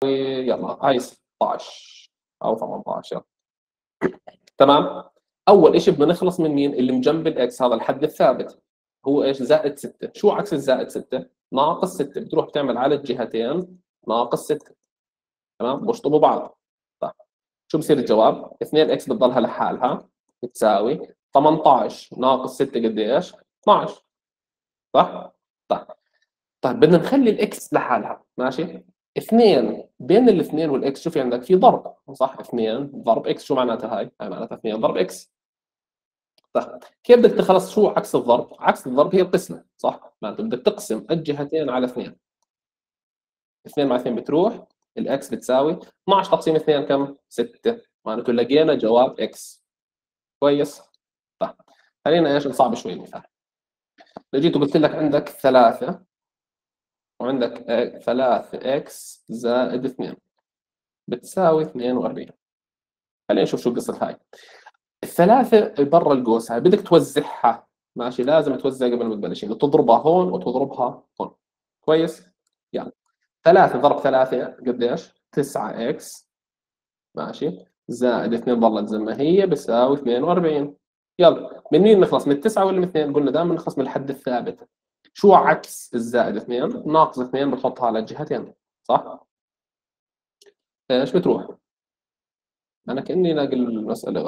بتساوي يلا هاي 16 او 18 يلا. تمام. اول شيء بدنا نخلص من مين؟ اللي جنب الاكس، هذا الحد الثابت هو ايش؟ زائد 6. شو عكس الزائد 6؟ ناقص 6. بتروح تعمل على الجهتين ناقص 6. تمام، بشطبوا بعض. طيب شو بصير الجواب؟ 2 اكس بتضلها لحالها بتساوي 18 ناقص 6 قديش؟ 12. صح؟ طيب بدنا نخلي الاكس لحالها، ماشي؟ 2 بين الاثنين والاكس شو في عندك؟ في ضرب، صح؟ 2 ضرب اكس شو معناتها هاي؟ هاي معناتها 2 ضرب اكس. طيب كيف بدك تخلص؟ شو عكس الضرب؟ عكس الضرب هي القسمة، صح؟ معناته بدك تقسم الجهتين على 2. 2 مع 2 بتروح، الاكس بتساوي 12 تقسيم 2 كم؟ 6. معناته لقينا جواب اكس. كويس؟ طيب خلينا ايش نصعب شوي المثال. لو جيت وقلت لك عندك 3 وعندك 3 اكس زائد 2 بتساوي 42. خلينا نشوف شو القصة هاي. الثلاثة برا القوس هاي بدك توزعها، ماشي؟ لازم توزع قبل ما تبلش، يعني تضربها هون وتضربها هون. كويس؟ يعني 3 ضرب 3 قديش؟ 9 اكس، ماشي؟ زائد 2 ضلت زي ما هي بتساوي 42. يلا من مين نخلص؟ من 9 ولا من 2؟ قلنا دائما نخلص من الحد الثابت. شو عكس الزائد 2؟ ناقص 2 بتحطها على الجهتين، صح؟ ايش بتروح؟ انا كاني ناقل المساله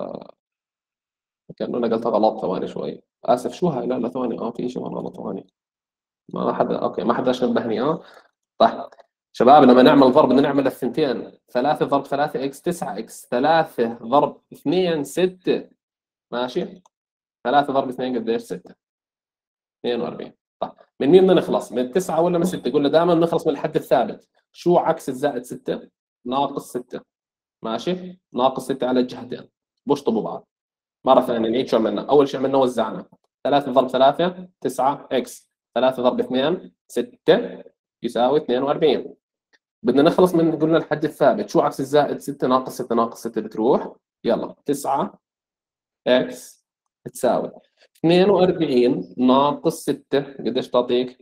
كانه نقلتها غلط. ثواني شوي، اسف. شو هاي؟ لا ثواني، في شيء غلط. ثواني، ما حدا اوكي ما حداش نبهني. طيب شباب لما نعمل ضرب بدنا نعمل الثنتين. 3 ضرب 3 اكس 9 اكس، 3 ضرب 2 6، ماشي؟ 3 ضرب 2 قديش؟ 6. 42. طيب من مين بدنا نخلص؟ من 9 ولا من 6؟ قلنا دائما نخلص من الحد الثابت. شو عكس الزائد 6؟ ناقص 6، ماشي؟ ناقص 6 على الجهتين بشطبوا بعض. مرة ثانية نعيد شو عملنا. أول شيء عملنا وزعنا. 3 ضرب 3 9 إكس، 3 ضرب 2 6 يساوي 42. بدنا نخلص من قلنا الحد الثابت. شو عكس الزائد؟ 6 ناقص 6 ناقص 6 بتروح. يلا 9 إكس تساوي 42 ناقص 6 قديش تعطيك؟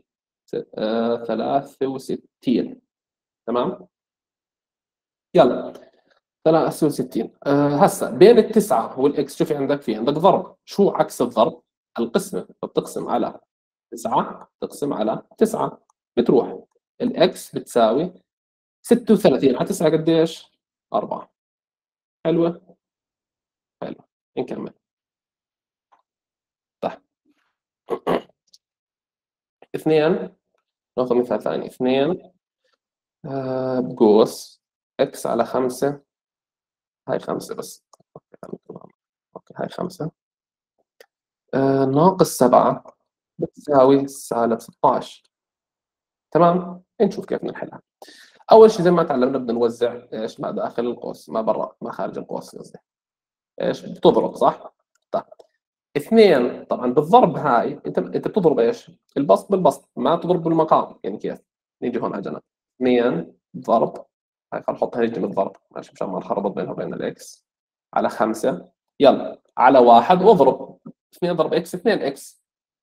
63. تمام؟ يلا 63. هسا بين التسعة والإكس شو في عندك؟ في عندك ضرب. شو عكس الضرب؟ القسمة. فبتقسم على 9 تقسم على 9 بتروح. الإكس بتساوي 36 على 9 قديش؟ 4. حلوة؟ حلوة. نكمل. طيب 2 ناخذ مثال ثاني. 2 بقوس إكس على 5. هاي 5 بس. أوكي هاي 5 ناقص 7 بتساوي سالب 16. تمام؟ نشوف كيف نحلها. اول شيء زي ما تعلمنا بدنا نوزع ايش؟ ما داخل القوس، ما برا، ما خارج القوس قصدي. ايش؟ بتضرب، صح؟ طيب 2 طبعا بالضرب هاي انت بتضرب ايش؟ البسط بالبسط، ما تضرب بالمقام. يعني كيف؟ نيجي هون على جنب. 2 ضرب، هاي خلينا نحطها نجي بالضرب، ماشي؟ مشان ما نخربط بينها وبين الاكس. على 5 يلا على 1 واضرب. 2 ضرب اكس 2 اكس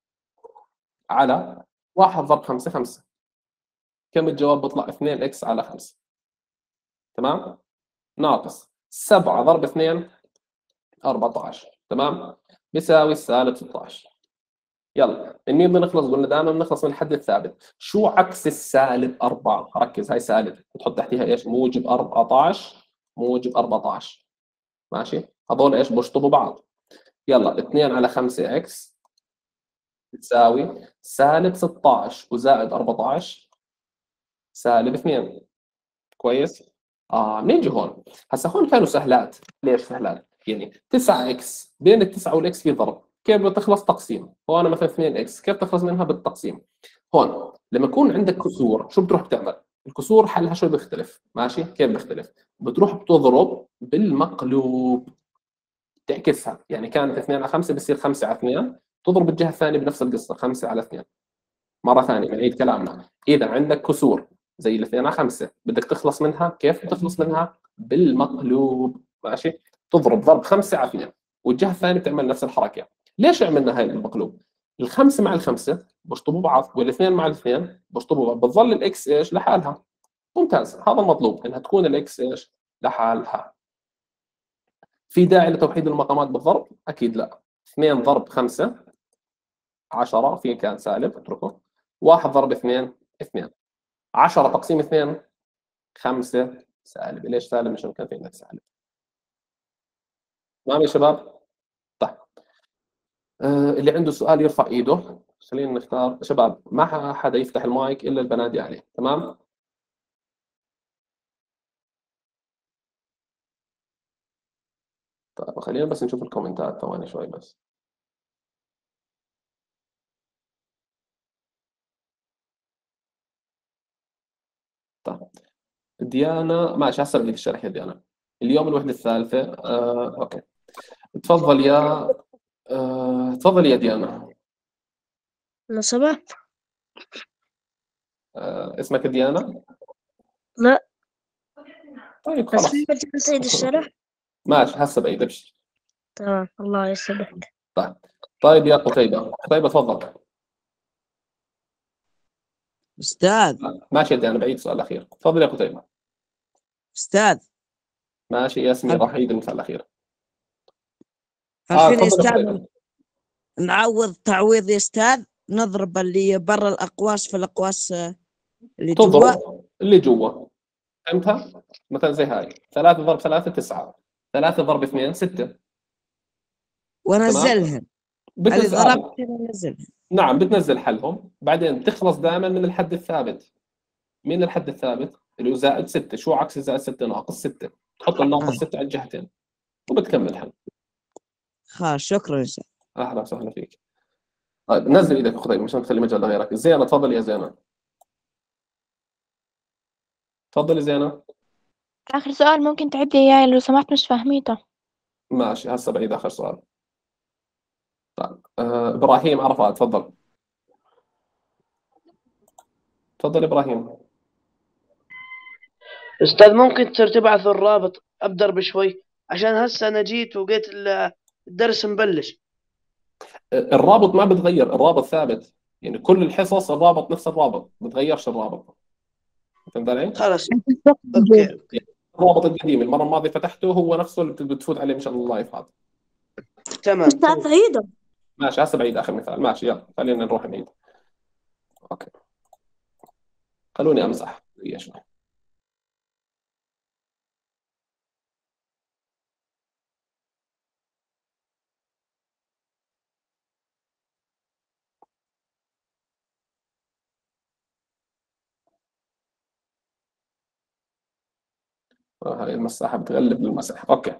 على 1 ضرب 5 5. كم الجواب؟ بيطلع 2 اكس على 5. تمام؟ ناقص 7 ضرب 2 14. تمام؟ بيساوي سالب 16. يلا من مين بدنا نخلص؟ قلنا دائما بنخلص من الحد الثابت. شو عكس السالب 4؟ ركز، هاي سالب بتحط تحتها ايش؟ موجب 14 موجب 14. ماشي؟ هذول ايش؟ بشطبوا بعض. يلا 2 على 5 اكس بتساوي سالب 16 وزائد 14 سالب 2. كويس؟ نيجي هون. هسا هون كانوا سهلات. ليش سهلات؟ يعني 9 اكس بين التسعة والاكس في ضرب، كيف بتخلص؟ تقسيم. هون مثلا 2 اكس كيف تخلص منها؟ بالتقسيم. هون لما يكون عندك كسور شو بتروح بتعمل؟ الكسور حلها شوي بيختلف، ماشي؟ كيف بيختلف؟ بتروح بتضرب بالمقلوب، تعكسها. يعني كانت 2 على 5 بصير 5 على 2، تضرب الجهة الثانية بنفس القصة 5 على 2. مرة ثانية بنعيد كلامنا. إذا عندك كسور زي الاثنين على 5 بدك تخلص منها، كيف بتخلص منها؟ بالمقلوب، ماشي؟ تضرب ضرب 5 على 2 والجهة الثانية بتعمل نفس الحركة. ليش عملنا هاي بالمقلوب؟ الخمسة مع الخمسة بشطبوا بعض والاثنين مع الاثنين بشطبوا بعض، بتظل الاكس ايش؟ لحالها. ممتاز، هذا المطلوب، انها تكون الاكس ايش؟ لحالها. في داعي لتوحيد المقامات بالضرب؟ اكيد لا. 2 ضرب 5 10، في كان سالب اتركه. 1 ضرب 2 2. 10 تقسيم 2 5 سالب. ليش سالب؟ مشان كان في عندك سالب. تمام يا شباب؟ طيب اللي عنده سؤال يرفع ايده. خلينا نختار شباب، ما حدا يفتح المايك الا البنادي عليه. تمام؟ طيب خلينا بس نشوف الكومنتات ثواني شوي بس. طيب ديانا ماشي، هسه بدي الشرح يا ديانا. اليوم الوحدة الثالثة. اوكي تفضل يا تفضل يا ديانا. نصبة؟ اسمك ديانا؟ لا، طيب بس خلاص. في مجال سيد الشرح. ماشي هسه بعيد ابشر. تمام، الله يسعدك. طيب طيب يا قتيبة، قتيبة تفضل. أستاذ ماشي يا ديانا، بعيد سؤال أخير. تفضل يا قتيبة. أستاذ ماشي يا اسمي راح يعيد المثال الأخير. الحين يا تفضل يا أستاذ قتيبة. نعوض تعويض يا أستاذ، نضرب اللي برا الأقواس في الأقواس اللي جوا. تضرب اللي جوا. فهمتها؟ مثلا زي هاي 3 ضرب 3 9، 3 ضرب 2 6. تمام؟ ونزلهم اللي بتنزل ضربت ونزلهم. نعم بتنزل حلهم، بعدين بتخلص دائما من الحد الثابت. مين الحد الثابت؟ اللي هو زائد 6. شو عكس زائد 6؟ ناقص 6. تحط الناقص 6 على الجهتين وبتكمل حل. خلاص شكرا يا أستاذ. اهلا وسهلا فيك. طيب نزل ايدك اخوي مشان تخلي مجال لغيرك. زينة تفضل يا زينة. تفضلي زينة. آخر سؤال ممكن تعيد لي إياه لو سمحت، مش فاهميته. ماشي هسه بعيد اخر سؤال. طيب ابراهيم عرفات تفضل. تفضل ابراهيم. أستاذ ممكن تبعث الرابط أبدر بشوي، عشان هسه أنا جيت وقيت الدرس مبلش. الرابط ما بتغير، الرابط ثابت. يعني كل الحصص الرابط نفس الرابط، بتغيرش الرابط. فهمت علي؟ خلاص أوكي. الرابط القديم المرة الماضية فتحته هو نفسه اللي بتفوت عليه مشان اللايف هذا. تمام أستاذ عيدة. ماشي هسه بعيد اخر مثال. ماشي يلا خلينا نروح نعيد. اوكي خلوني امسح دقيقة شوي. هاي المساحة بتغلب المسح. اوكي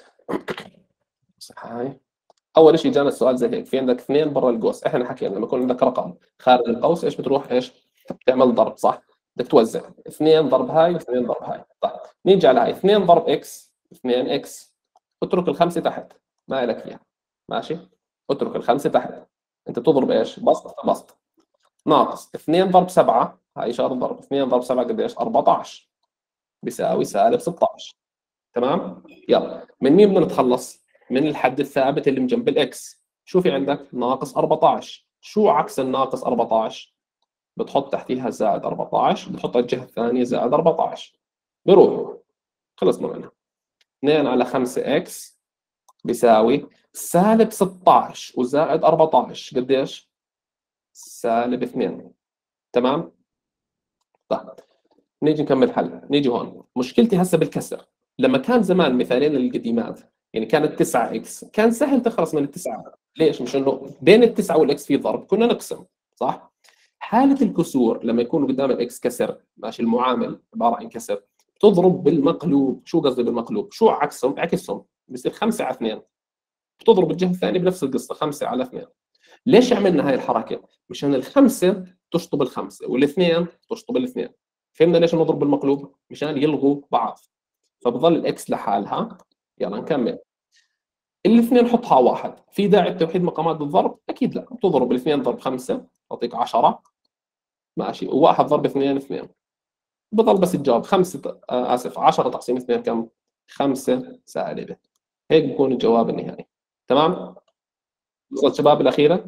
المساحة هاي. اول شيء جانا السؤال زي هيك، في عندك اثنين برا القوس. احنا حكينا لما يكون عندك رقم خارج القوس ايش بتروح ايش؟ بتعمل ضرب صح؟ بدك توزع 2 ضرب هاي و2 ضرب هاي. طيب نيجي على هاي 2 ضرب اكس 2 اكس. اترك الخمسه تحت، ما لك اياها. ماشي؟ اترك الخمسه تحت. انت بتضرب ايش؟ بسط بسط. ناقص 2 ضرب 7، هاي اشاره ضرب. 2 ضرب 7 قديش؟ 14 بيساوي سالب 16. تمام؟ يلا من مين بدنا نتخلص؟ من الحد الثابت اللي من جنب الاكس. شو في عندك؟ ناقص 14. شو عكس الناقص 14؟ بتحط تحتيها زائد 14، بتحط على الجهه الثانيه زائد 14. بروح خلصنا منها. 2 على 5 اكس بيساوي سالب 16 وزائد 14 قديش؟ سالب 2. تمام؟ طيب نيجي نكمل حل. نيجي هون مشكلتي هسه بالكسر. لما كان زمان المثالين القديمات يعني كانت 9 اكس كان سهل تخلص من التسعه. ليش؟ مش انه بين التسعه والاكس في ضرب كنا نقسم صح؟ حاله الكسور لما يكون قدام الاكس كسر ماشي، المعامل عباره عن كسر، بتضرب بالمقلوب. شو قصدي بالمقلوب؟ شو عكسهم؟ عكسهم بصير 5 على 2. بتضرب الجهه الثانيه بنفس القصه 5 على 2. ليش عملنا هاي الحركه؟ مشان الخمسه تشطب الخمسه والاثنين تشطب الاثنين. فهمنا ليش نضرب بالمقلوب؟ مشان يلغوا بعض. فبضل الاكس لحالها. يلا نكمل. الاثنين حطها واحد. في داعي لتوحيد مقامات بالضرب؟ اكيد لا. بتضرب الاثنين ضرب 5 تعطيك 10 ماشي، وواحد ضرب 2 2. بضل بس تجاوب 5 اسف 10 تقسيم 2 كم؟ 5 سالبه. هيك بكون الجواب النهائي. تمام؟ وصلت شباب الاخيره؟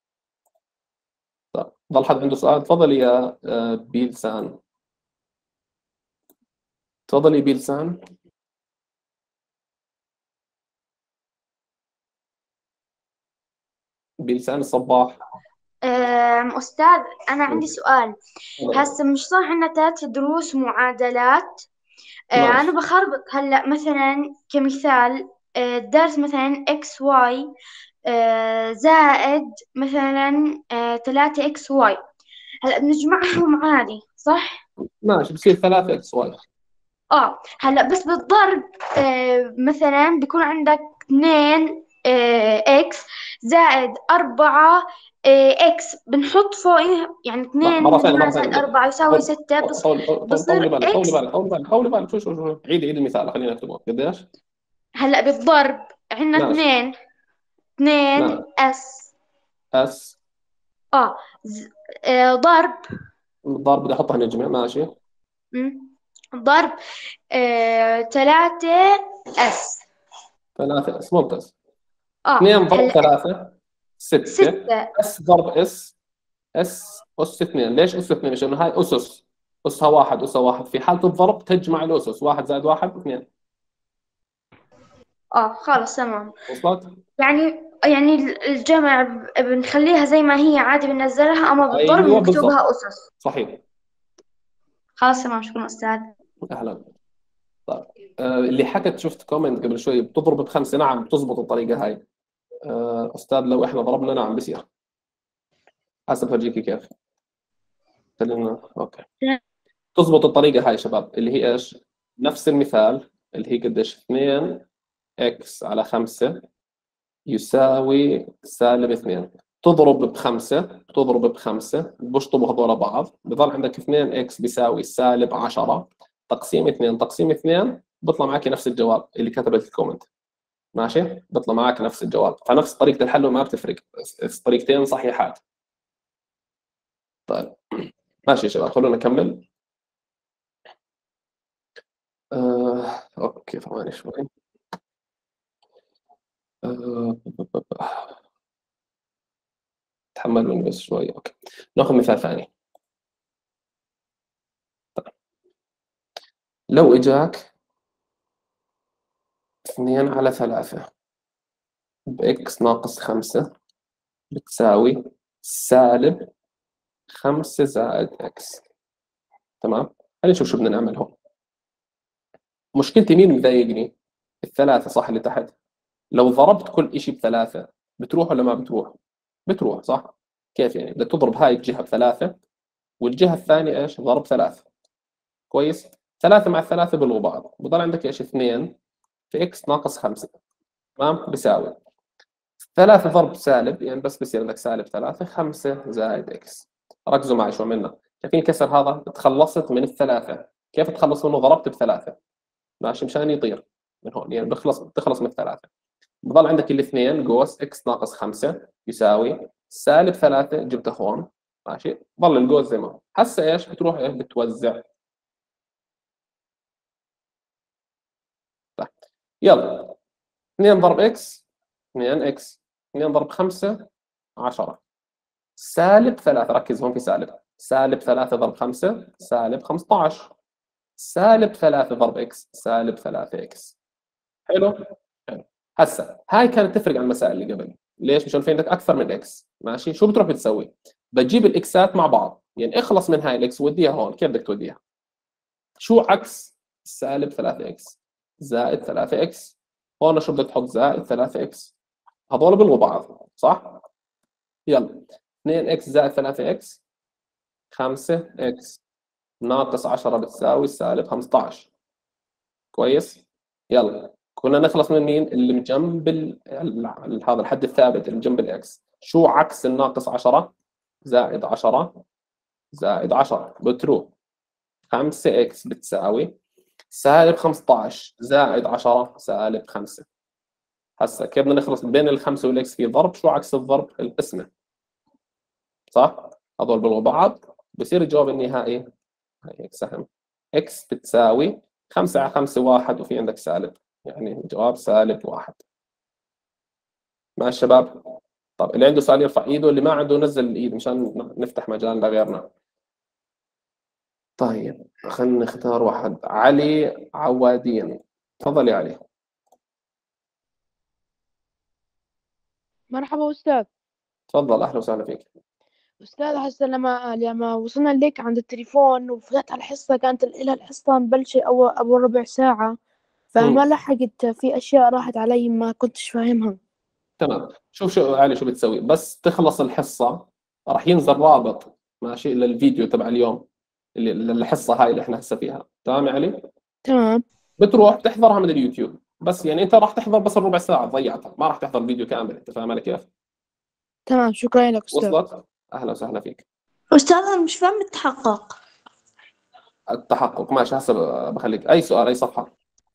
طيب ضل حد عنده سؤال؟ تفضل يا بيلسان. تفضلي بلسان. بلسان الصباح. أستاذ أنا عندي سؤال. هسه مش صار عندنا 3 دروس معادلات. ماشي. أنا بخربط هلأ مثلا كمثال، درس مثلا x y زائد مثلا 3xy. هلأ بنجمعهم عادي صح؟ ماشي، بصير 3 اكس واي. هلأ بس بالضرب مثلا بيكون عندك 2 اكس زائد 4 اكس، بنحط فوقيه يعني 2 مرة ثانية، مرة مجموعة زائد ثانية. 4 يساوي 6 طولي بصير بالك، طولي اكس. بالك، طولي بالك، طولي بالك. شو عيد المثال، خلينا نكتبه قديش. هلأ بالضرب عندنا ماشي. 2 ماشي. اس اس. ز... ضرب الضرب بدي احطها نجمة. ماشي. ضرب 3 اس. 3 اس ممتاز. 2 ضرب هلأ 3 6. 6. اس ضرب اس. اس اس 2. ليش اس 2؟ عشان هاي اسس. اسها واحد، اسها واحد. في حالة الضرب تجمع الاسس، 1 زائد 1 2. خلاص تمام. وصلت؟ يعني الجمع بنخليها زي ما هي عادي بننزلها، أما بالضرب ايوه بالضبط، بنكتبها أسس. صحيح. خلاص تمام، شكرا أستاذ. اهلا. طيب اللي حكت، شفت كومنت قبل شوي بتضرب ب5. نعم بتزبط الطريقة هاي. استاذ لو احنا ضربنا نعم بصير. هسه بفرجيكي كيف. خلينا اوكي. تزبط الطريقة هاي شباب، اللي هي ايش؟ نفس المثال اللي هي قديش؟ 2 اكس على 5 يساوي -2. تضرب ب5 بشطبوا هذول بعض، بضل عندك 2 اكس بيساوي -10 تقسيم 2 تقسيم 2، بيطلع معك نفس الجواب اللي كتبت الكومنت. ماشي، بيطلع معك نفس الجواب. فنفس طريقة الحل وما بتفرق، الطريقتين صحيحات. طيب ماشي يا شباب، خلونا نكمل. اوكي ثواني شوي. تحملوني بس شوي. اوكي ناخذ مثال ثاني. طيب. لو اجاك 2 على 3 بإكس ناقص 5 بتساوي -5 زائد إكس. تمام؟ خلينا نشوف شو بدنا نعمل هون. مشكلتي مين مضايقني؟ الثلاثة صح اللي تحت. لو ضربت كل إشي ب3 بتروح ولا ما بتروح؟ بتروح صح؟ كيف يعني؟ بدك تضرب هاي الجهة ب3 والجهة الثانية إيش؟ ضرب 3. كويس؟ 3 مع 3 بلغوا بعض، بضل عندك إيش؟ 2 في إكس ناقص 5. تمام؟ بيساوي 3 ضرب سالب، يعني بس بصير لك -3 5 زائد إكس. ركزوا معي شو عملنا. شايفين كسر هذا؟ تخلصت من ال3. كيف تخلص منه؟ ضربت ب3 ماشي مشان يطير من هون، يعني بتخلص من ال3. بضل عندك الاثنين جوز إكس ناقص 5 يساوي -3 جبته هون. ماشي، ضل الجوز زي ما هو. هسه ايش بتروح ايش بتوزع. طيب يلا 2 ضرب إكس 2 إكس 2 ضرب 5 10 -3. ركز هون في سالب. -3 ضرب 5 -15. -3 ضرب إكس -3 إكس. حلو؟ حلو. هسا هاي كانت تفرق عن المسائل اللي قبل. ليش؟ مشان في عندك أكثر من إكس. ماشي، شو بتروح بتسوي؟ بتجيب الإكسات مع بعض، يعني اخلص من هاي الإكس وديها هون. كيف بدك توديها؟ شو عكس -3 إكس؟ زائد 3 إكس. هون شو بدك تحط؟ زائد 3 إكس. هذول بلغوا بعض صح؟ يلا 2 إكس زائد 3 إكس 5 إكس ناقص 10 بتساوي -15. كويس؟ يلا كنا نخلص من مين؟ اللي من جنب هذا الحد الثابت اللي جنب الإكس. شو عكس الناقص 10؟ زائد 10 زائد 10 بتروح 5 إكس بتساوي -15 زائد 10 -5. هسا كيف بدنا نخلص بين ال5 والإكس؟ في ضرب. شو عكس الضرب؟ القسمة صح؟ هذول بلغوا بعض، بصير الجواب النهائي هاي هيك سهم. إكس بتساوي 5 على 5 1، وفي عندك سالب، يعني الجواب -1. مع الشباب؟ طب اللي عنده سؤال يرفع ايده، اللي ما عنده نزل الايد مشان نفتح مجال لغيرنا. طيب خلينا نختار واحد. علي عوادين، تفضل يا علي. مرحبا أستاذ. تفضل، أهلا وسهلا فيك. أستاذ هسه لما وصلنا لك عند التليفون وفتحت الحصة كانت الحصة مبلشة أول ربع ساعة، فما لحقت في أشياء راحت علي ما كنتش فاهمها. تمام، شوف علي شو بتسوي. بس تخلص الحصة راح ينزل رابط ماشي للفيديو تبع اليوم، اللي الحصة هاي اللي احنا هسه فيها. تمام يا علي؟ تمام. بتروح تحضرها من اليوتيوب، بس يعني انت راح تحضر بس الربع ساعة ضيعتها، ما راح تحضر الفيديو كامل. انت فاهم علي كيف؟ تمام، شكرا لك أستاذ. وصلت؟ اهلا وسهلا فيك. أستاذ أنا مش فاهم التحقق. التحقق ماشي، هسه بخليك اي سؤال اي صفحة.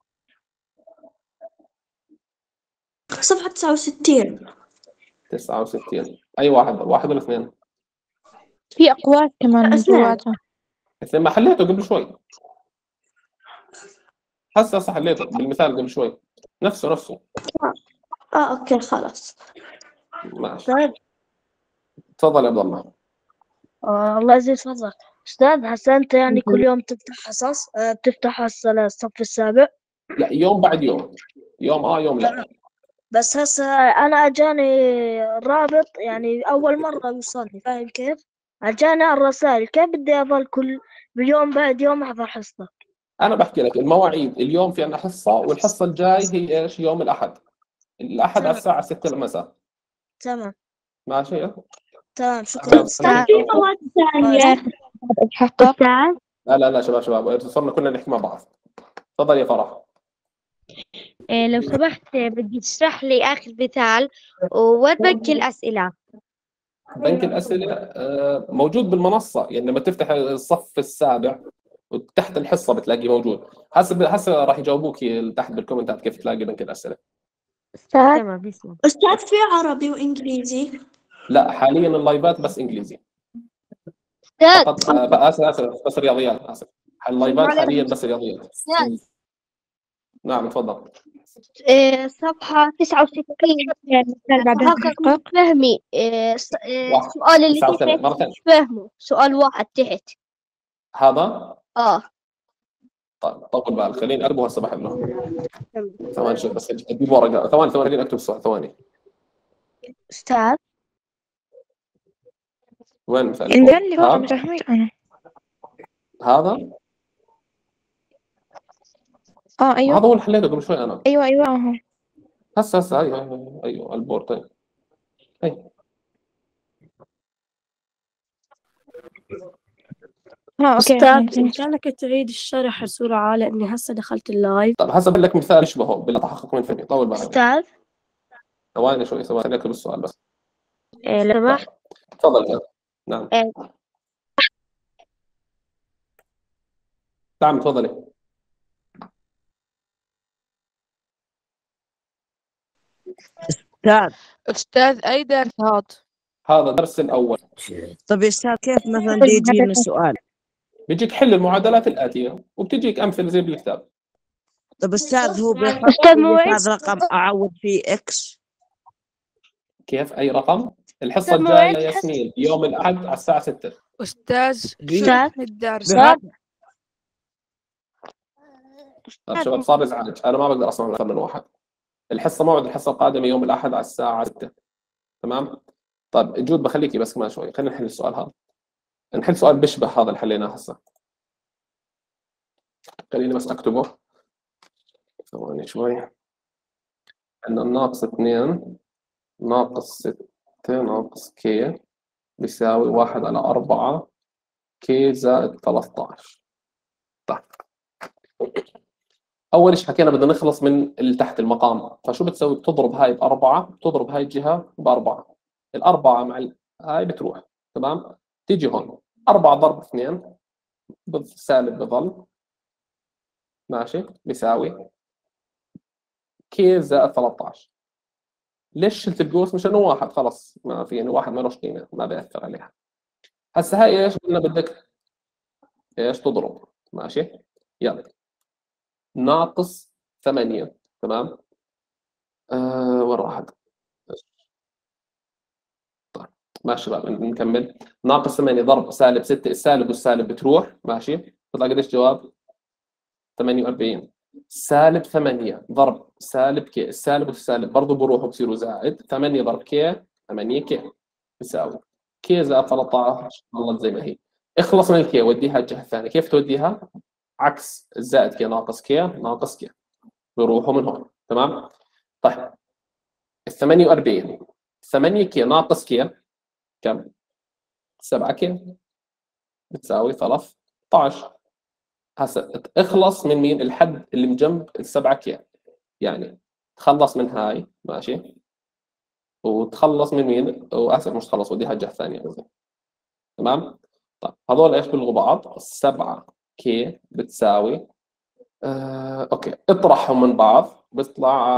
صفحة 69. 69 اي واحد ولا اثنين؟ في أقواس كمان أثنين. جواتها. اثنين، ما حليته قبل شوي. هسه حليته بالمثال قبل شوي، نفسه. أوكي خلاص. ماشي، طيب. تفضل يا عبد الله. الله يزيد فضلك. أستاذ هسه أنت يعني كل يوم تفتح حصص، بتفتح حصة للصف السابع. لا، يوم بعد يوم، يوم لا. بس هسه أنا أجاني رابط، يعني أول مرة يوصلني، فاهم كيف؟ أجاني الرسائل، كيف بدي أظل كل يوم بعد يوم أحضر حصة؟ انا بحكي لك المواعيد. اليوم في عندنا حصه، والحصه الجاي هي ايش؟ يوم الاحد. الاحد على تمام. الساعه 6 المساء. تمام. ماشي. تمام، شكرا. أستاذ في مواد ثانية. الحقق. أستاذ لا شباب صرنا كلنا نحكي مع بعض. تفضل يا فرح. لو سمحت بدي تشرح لي آخر مثال وين بنك الأسئلة؟ بنك الاسئله موجود بالمنصه، يعني لما تفتح الصف السابع وتحت الحصه بتلاقيه موجود. هسه راح يجاوبوك تحت بالكومنتات كيف تلاقي بنك الاسئله. أستاذ تمام، بسم. أستاذ في عربي وإنجليزي. لا، حاليا اللايفات بس انجليزي أستاذ فقط. اسف بس رياضيات. اسف، اللايفات حاليا بس رياضيات. أستاذ نعم تفضل. صفحة 69 مثال بعد التحقق فهمي. واحد. السؤال اللي 79 تحت مرتين. مش فاهمه، سؤال واحد تحت. هذا طيب طول بالك، خليني اكتبه هسه بحله. ثواني شوف بس اجيب ورقه. ثواني خليني اكتب السؤال. ثواني. أستاذ وين مثال؟ اللي فوق مش فاهمك أنا. هذا أيوه هذا هو اللي حليته قبل شوي انا. أيوه أهو. هسه ايوه البورد. طيب أوكي. أستاذ بإمكانك تعيد الشرح بسرعة لأني هسه دخلت اللايف. طيب هسه بدي لك مثال يشبهه بالتحقق من فهمي. طول بالك. أستاذ ثواني خليني اكتب السؤال بس. لو سمحت. تفضل. نعم نعم تفضلي. أستاذ أي درس هذا الدرس الاول. طب يا أستاذ كيف مثلا دي يجينا سؤال؟ بيجيك حل المعادلات الآتية وبتجيك أمثلة زي بالكتاب. طب أستاذ هو بيحط أستاذ مواعيد. هذا رقم أعوض فيه إكس. كيف أي رقم؟ الحصة طب مواعيد الجاية ياسمين يوم الأحد على الساعة 6. أستاذ الدرس. طيب شباب صار إزعاج، أنا ما بقدر أسمع أكثر من واحد. موعد الحصة القادمة يوم الأحد على الساعة 6. تمام؟ طيب جود بخليكي بس كمان شوي، خلينا نحل السؤال هذا. نحل سؤال بيشبه هذا اللي حليناه هسه. خليني بس أكتبه. ثواني شوي. عندنا ناقص 2 ناقص 6 ناقص كي بيساوي 1 على 4 كي زائد 13. طيب أول شيء حكينا بدنا نخلص من اللي تحت المقام، فشو بتسوي؟ بتضرب هاي ب4، بتضرب هاي الجهة ب4. ال4 مع هاي بتروح. تمام؟ تيجي هون 4 ضرب 2 سالب بظل ماشي بيساوي كي زائد 13. ليش شلت القوس؟ مشان واحد خلص ما في، يعني واحد ما لهش قيمة، ما بيأثر عليها. هسه هاي ايش قلنا بدك ايش تضرب؟ ماشي يلا ناقص 8. تمام؟ وين راحت؟ طيب ماشي شباب نكمل. ناقص 8 ضرب سالب 6، السالب والسالب بتروح ماشي طلع قديش جواب؟ 48. سالب 8 ضرب سالب كي، السالب والسالب برضه بروحوا بصيروا زائد، 8 ضرب كي 8 كي بيساوي كي زائد 13 ضلت زي ما هي. اخلص من الكي وديها الجهه الثانيه، كيف توديها؟ عكس الزائد كي ناقص كي ناقص كي، بيروحوا من هون. تمام؟ طيب ال 48 8 كي ناقص كي كم؟ 7 كي بتساوي 13. هسه اخلص من مين؟ الحد اللي من جنب ال7 كي، يعني تخلص من هاي ماشي، وتخلص من مين؟ واسف مش تخلص، وديها الجهه الثانيه قصدي. تمام؟ طيب هذول ايش بيلغوا بعض؟ 7 كي بتساوي اوكي، اطرحهم من بعض بيطلع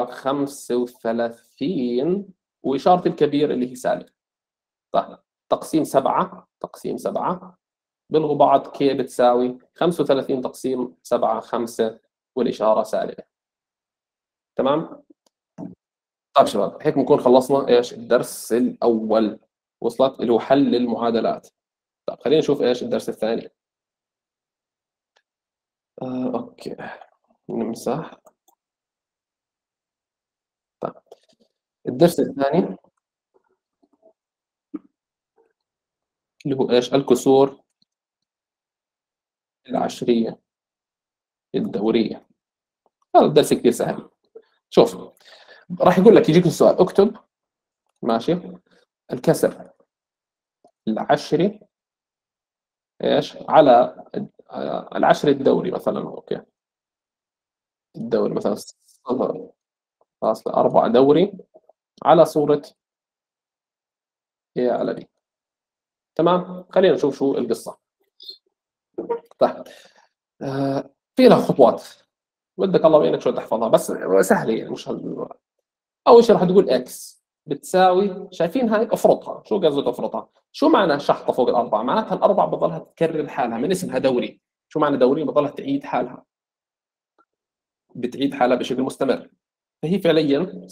35 واشاره الكبير اللي هي سالب. طيب تقسيم 7 تقسيم 7 بيلغوا بعض، كي بتساوي 35 تقسيم 7 5 والاشاره سالبه. تمام؟ طيب شباب هيك بنكون خلصنا ايش؟ الدرس الاول، وصلت اللي هو حل المعادلات. طيب خلينا نشوف ايش الدرس الثاني. اوكي نمسح. طيب الدرس الثاني اللي هو ايش؟ الكسور العشريه الدوريه. هذا الدرس كثير سهل. شوف راح يقول لك، يجيك السؤال اكتب ماشي الكسر العشري ايش على العشري الدوري مثلا. اوكي الدوري مثلا 0.4 دوري على صورة A على B. تمام؟ خلينا نشوف شو القصة. طيب في لها خطوات ودك الله يعينك شو تحفظها، بس سهلة يعني مش أول شيء راح تقول X بتساوي، شايفين هاي افرضها. شو قصدك افرضها؟ شو معنى شحطة فوق الأربعة؟ معناتها الأربعة بضلها تكرر حالها، من اسمها دوري. شو معنى دوري؟ بضلها تعيد حالها، بتعيد حالها بشكل مستمر. فهي فعليا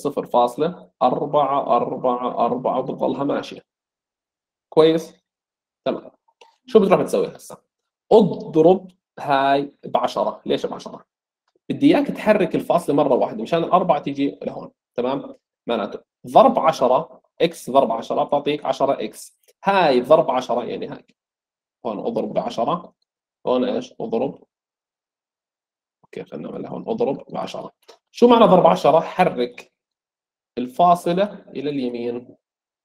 0.444 بتضلها ماشية. كويس؟ تمام. شو بتروح تسوي هسه؟ اضرب هاي ب10. ليش ب10؟ بدي اياك تحرك الفاصلة مرة واحدة مشان الأربعة تيجي لهون. تمام؟ معناته ضرب 10 اكس ضرب 10 بتعطيك 10 اكس. هاي ضرب 10 يعني هاي هون اضرب ب10، هون ايش؟ اضرب. اوكي خلينا نعملها هون اضرب ب10. شو معنى ضرب 10؟ حرك الفاصلة إلى اليمين.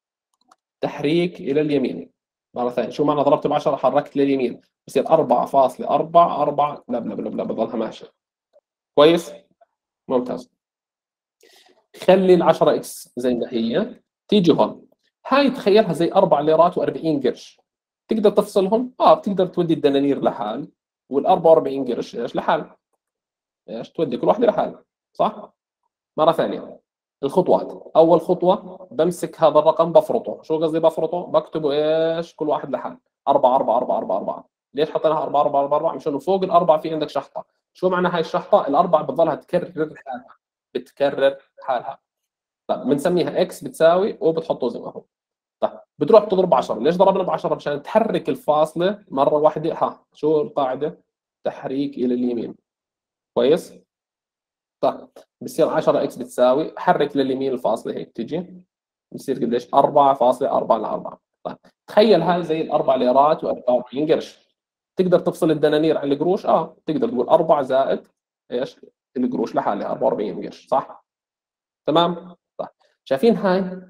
تحريك إلى اليمين. مرة ثانية، شو معنى ضربت ب10؟ حركت لليمين، بصير 4.44 بلا بلا بلا بلا بضلها ماشية. كويس؟ ممتاز. خلي ال10 اكس زي ما هي، تيجي هون هاي تخيلها زي 4 ليرات و40 قرش. تقدر تفصلهم؟ بتقدر تودي الدنانير لحال وال44 قرش ايش لحال. ايش تودي كل واحدة لحال، صح؟ مرة ثانية الخطوات. أول خطوة بمسك هذا الرقم بفرطه. شو قصدي بفرطه؟ بكتبه إيش؟ كل واحد لحال 4 4 4 4 4. ليش حطيناها 4 4 4 4؟ مشان فوق الأربعة في عندك شحطة. شو معنى هاي الشحطة؟ الأربعة بتضلها تكرر حالها، بتكرر حالها. طيب بنسميها إكس بتساوي وبتحطه زي ما هو. طيب بتروح تضرب 10. ليش ضربنا ب10؟ مشان تحرك الفاصلة مرة واحدة. شو القاعدة؟ تحريك إلى اليمين. كويس؟ طيب بصير 10 اكس بتساوي، حرك لليمين الفاصله هيك تجي بصير قديش؟ 4.4 ل4. طيب تخيل هاي زي الاربع ليرات و44 قرش. تقدر تفصل الدنانير عن القروش؟ تقدر تقول 4 زائد ايش؟ القروش لحالها 44 قرش، صح؟ تمام؟ طيب شايفين هاي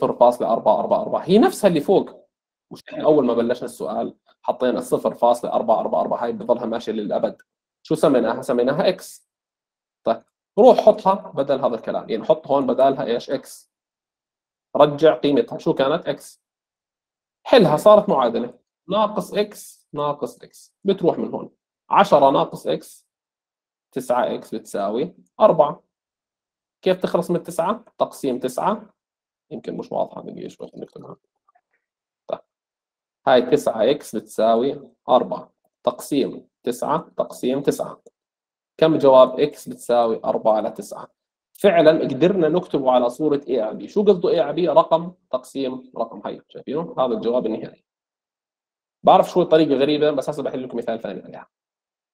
0.444 هي نفسها اللي فوق. مش احنا اول ما بلشنا السؤال حطينا 0.444 هاي بضلها ماشيه للابد. شو سميناها؟ سميناها اكس. طيب روح حطها بدل هذا الكلام، يعني حط هون بدالها ايش؟ اكس. رجع قيمتها شو كانت؟ اكس. حلها صارت معادله ناقص اكس ناقص اكس. بتروح من هون 10 ناقص اكس 9 اكس بتساوي 4. كيف تخلص من 9؟ تقسيم 9. يمكن مش واضحه، دقيقه شوي نكتبها. طيب هاي 9 اكس بتساوي 4 تقسيم 9 تقسيم 9. كم جواب اكس بتساوي 4 على 9. فعلا قدرنا نكتبه على صورة A على B. شو قصده A على B؟ رقم تقسيم رقم. هي شايفينه؟ هذا الجواب النهائي. بعرف شوي طريقة غريبة بس هسه بحل لكم مثال ثاني عليها.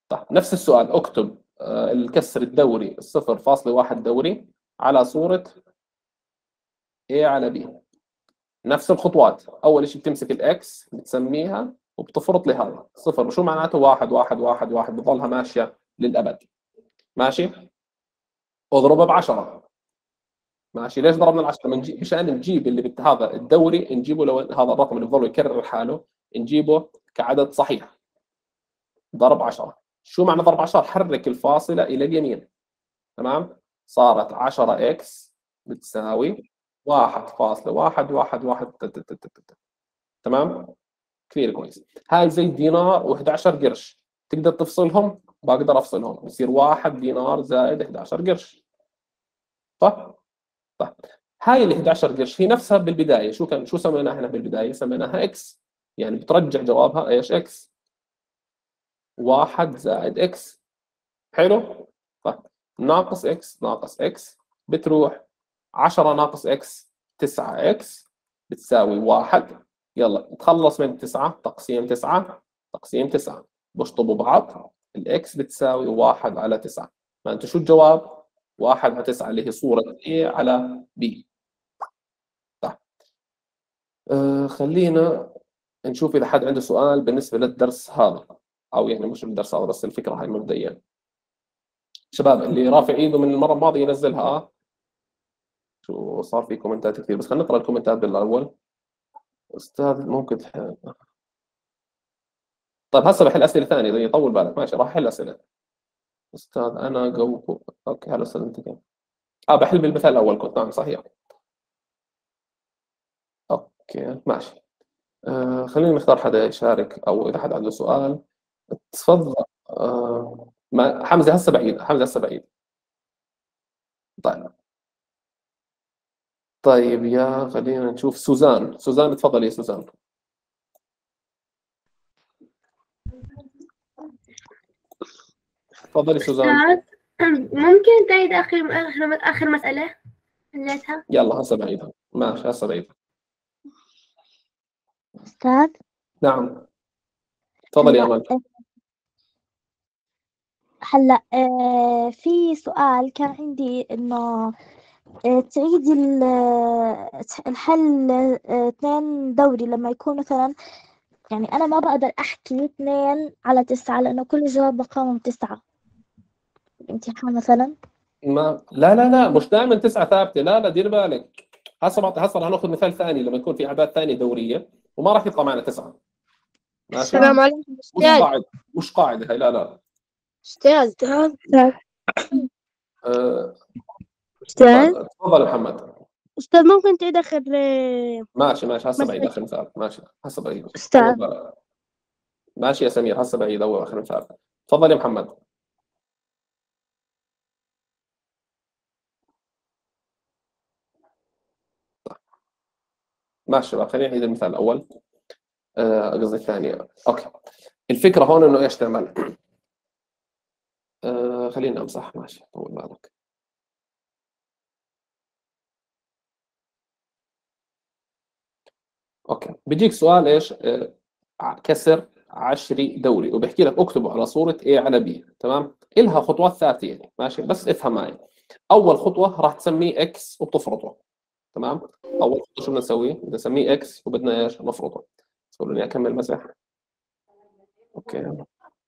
طيب نفس السؤال، اكتب الكسر الدوري 0.1 دوري على صورة A على B. نفس الخطوات، أول شيء بتمسك الإكس بتسميها وبتفرط لهذا صفر، شو معناته؟ 1 1 1 1 بتضلها ماشية للأبد. ماشي؟ اضربها ب10. ماشي، ليش ضربنا ال10؟ مشان نجيب اللي هذا الدوري نجيبه، لو هذا الرقم اللي بضل يكرر حاله نجيبه كعدد صحيح. ضرب 10. شو معنى ضرب 10؟ حرك الفاصلة إلى اليمين. تمام؟ صارت 10x بتساوي 1.111. تمام؟ كثير كويس. هاي زي دينار و11 قرش، تقدر تفصلهم؟ بقدر افصلهم، بصير 1 دينار زائد 11 قرش. صح؟ طيب هاي ال 11 قرش هي نفسها بالبدايه، شو سميناها احنا بالبدايه؟ سميناها اكس، يعني بترجع جوابها ايش؟ اكس. 1 زائد اكس. حلو؟ طيب ناقص اكس ناقص اكس بتروح 10 ناقص اكس 9x بتساوي 1. يلا نتخلص من 9، تقسيم 9 تقسيم 9 بشطبوا بعض، الاكس بتساوي 1 على 9. فانت شو الجواب؟ 1 على 9 اللي هي صورة A على B. طيب خلينا نشوف إذا حد عنده سؤال بالنسبة للدرس هذا، أو يعني مش الدرس هذا بس الفكرة هاي مبدئيا. شباب اللي رافع ايده من المرة الماضية ينزلها. شو صار في كومنتات كثير، بس خلينا نقرأ الكومنتات بالأول. أستاذ ممكن طيب هسه بحل أسئلة ثانية زي طول بالك. ماشي راح أحل أسئلة. أستاذ أنا جو. أوكي هلا أستاذ أنت كيف؟ بحل بالمثال الأول كنت. نعم صحيح. أوكي ماشي. خلينا نختار حدا يشارك، أو إذا حد عنده سؤال تفضل. حمزة هسه بعيد. حمزة هسه بعيد. طيب يا خلينا نشوف سوزان. سوزان تفضلي يا سوزان. تفضلي سوزان. ممكن تعيد آخر مسألة حليتها؟ يلا هسه بعيدها. ماشي هسه بعيدها. أستاذ نعم تفضلي يا أمل. هلا في سؤال كان عندي إنه تعيدي الحل 2 دوري لما يكون مثلا، يعني أنا ما بقدر أحكي 2 على 9 لأنه كل جواب مقامه 9 امتحان مثلا. لا مش دائما 9 ثابته. لا دير بالك. هسه رح ناخذ مثال ثاني لما يكون في اعداد ثانيه دوريه وما راح يطلع معنا 9. ماشي. السلام عليكم أستاذ. مش قاعده هي. لا أستاذ تفضل محمد. أستاذ ممكن تعيد آخر ماشي هسه بعيد اخر مثال. ماشي هسه بعيد. أستاذ. ماشي يا سمير هسه بعيد اول اخر مثال. تفضل يا محمد. ماشي شباب خلينا نعيد المثال الاول. قصدي الثاني. اوكي الفكره هون انه ايش تعمل. خلينا امسح. ماشي طول بالك. اوكي بيجيك سؤال ايش؟ كسر عشري دوري وبيحكي لك اكتبه على صورة A على B. تمام؟ إلها خطوات ثلاثة يعني. ماشي بس افهم معي. أول خطوة راح تسميه X وبتفرضه. تمام؟ أول خطوة شو بدنا نسوي؟ بدنا نسميه X وبدنا ايش؟ نفرضه. خلوني أكمل مسح. اوكي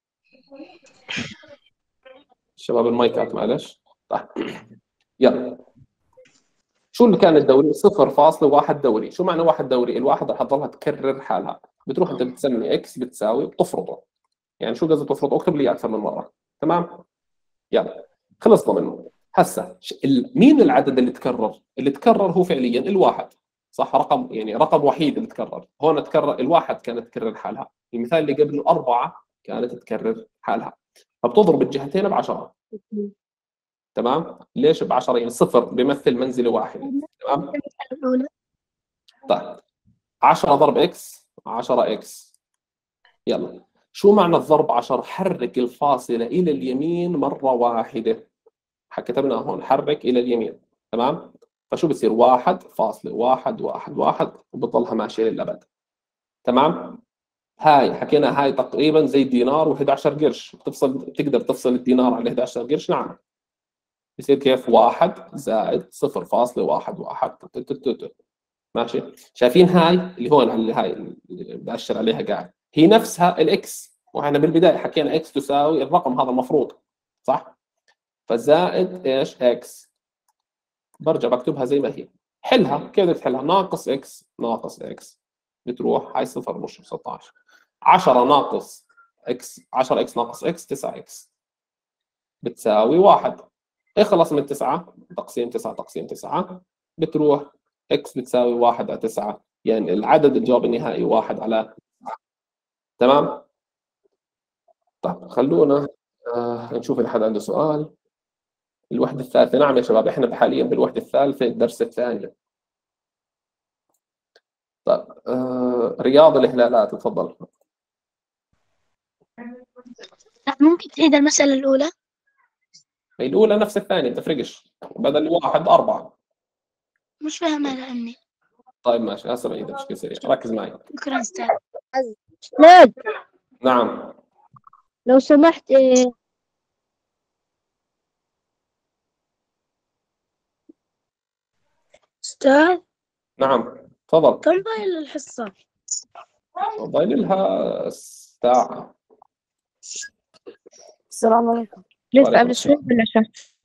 شباب المايكات معلش. طيب يلا شو اللي كان الدوري؟ 0.1 دوري. شو معنى 1 دوري؟ الواحد رح تضلها تكرر حالها. بتروح انت بتسمي اكس بتساوي بتفرضه. يعني شو قصدي تفرضه؟ اكتب لي اكثر من مره. تمام؟ يلا خلصنا منه. هسه مين العدد اللي تكرر؟ اللي تكرر هو فعليا الواحد. صح؟ رقم يعني رقم وحيد اللي تكرر. هون تكرر الواحد كانت تكرر حالها. المثال اللي قبله 4 كانت تكرر حالها. فبتضرب الجهتين ب10. تمام؟ ليش ب10؟ يعني 0 بيمثل منزله واحد. تمام؟ طيب 10 ضرب اكس 10x. يلا شو معنى الضرب 10؟ حرك الفاصلة إلى اليمين مرة واحدة. كتبنا هون حرك إلى اليمين. تمام؟ فشو بصير؟ 1.111 وبتضلها ماشية للأبد. تمام؟ هاي حكينا هاي تقريبا زي الدينار و11 قرش، تقدر تفصل الدينار على 11 قرش. نعم. يصير كيف 1 زائد 0.111. ماشي. شايفين هاي اللي هون على هاي اللي بأشر عليها قاعد، هي نفسها الاكس، واحنا بالبدايه حكينا اكس تساوي الرقم هذا المفروض، صح؟ فزائد ايش؟ اكس. برجع بكتبها زي ما هي. حلها كيف بدك تحلها؟ ناقص اكس ناقص اكس بتروح هاي 0 مش 16. 10 ناقص اكس، 10 اكس ناقص اكس 9 اكس بتساوي 1. اخلص من 9 تقسيم 9 تقسيم 9 بتروح اكس بتساوي 1 على 9، يعني العدد الجواب النهائي 1 على 9. تمام؟ طيب خلونا نشوف إذا حد عنده سؤال. الوحدة الثالثة. نعم يا شباب، احنا حاليا بالوحدة الثالثة الدرس الثاني. طيب رياض الإهلالات، تفضل. ممكن تعيد المسألة الأولى؟ الأولى نفس الثانية، تفرقش، بدل 1 4. مش فاهمة لأني. طيب ماشي، هسه بعيدها بشكل سريع، ركز معي. شكرا أستاذ. أستاذ نعم. لو سمحت أستاذ نعم تفضل. كم باقي الحصة؟ ضايل لها ساعة. السلام عليكم. لسه قبل شوي ولا شو؟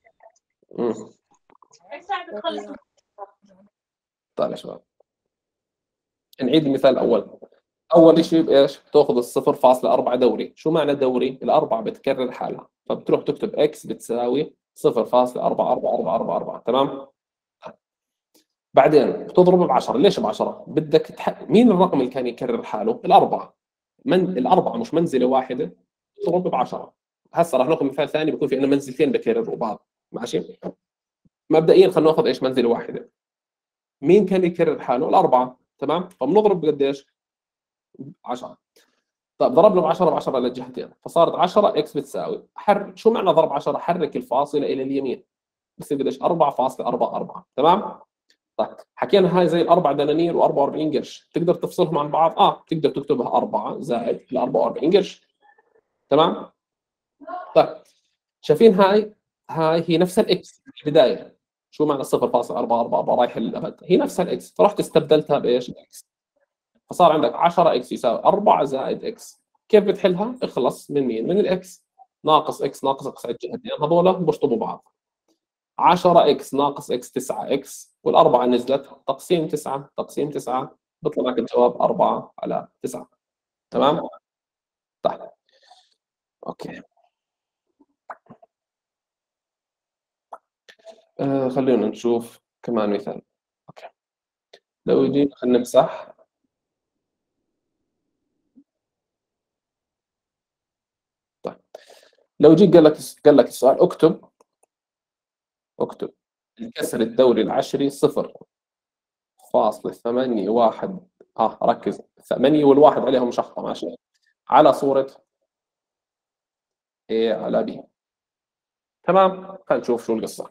طيب يا شباب نعيد المثال الأول. أول شيء بإيش؟ تأخذ 0.4 دوري. شو معنى دوري؟ الأربعة بتكرر حالها، فبتروح تكتب إكس بتساوي 0.4444. تمام؟ بعدين بتضرب ب10. ليش ب10؟ بدك مين الرقم اللي كان يكرر حاله؟ الأربعة. الأربعة مش منزلة واحدة، تضرب ب10. هسه راح ناخذ مثال ثاني بيكون في عندنا منزلتين بكرروا بعض. ماشي؟ مبدئيا خلينا ناخذ ايش؟ منزلة واحدة. مين كان يكرر حاله؟ الأربعة. تمام؟ فبنضرب بقديش؟ 10. طيب ضربنا ب10 للجهتين، فصارت 10 اكس بتساوي شو معنى ضرب 10؟ حرك الفاصلة إلى اليمين، بصير قديش؟ 4.44. تمام؟ طيب حكينا هاي زي الأربع دنانير و44 قرش، تقدر تفصلهم عن بعض؟ تقدر تكتبها 4 زائد ال 44 قرش. تمام؟ طيب شايفين هاي هي نفس الاكس في البداية. شو معنى 0.444 رايح للأبد؟ هي نفسها الاكس، فرحت استبدلتها بايش؟ اكس. فصار عندك 10 اكس يساوي 4 زائد اكس. كيف بتحلها؟ اخلص من مين؟ من الاكس. ناقص اكس ناقص اكس على الجهتين هذول بشطبوا بعض. 10 اكس ناقص اكس 9 اكس، والأربعة نزلت، تقسيم 9 تقسيم 9 بيطلع لك الجواب 4 على 9. تمام؟ طيب اوكي. خلينا نشوف كمان مثال. اوكي. لو يجي خلينا نمسح. طيب لو يجي قال لك السؤال اكتب الكسر الدوري العشري 0.81. ركز، 8 والواحد عليهم شخطة. ماشي؟ على صورة A على B. تمام؟ خلينا نشوف شو القصة.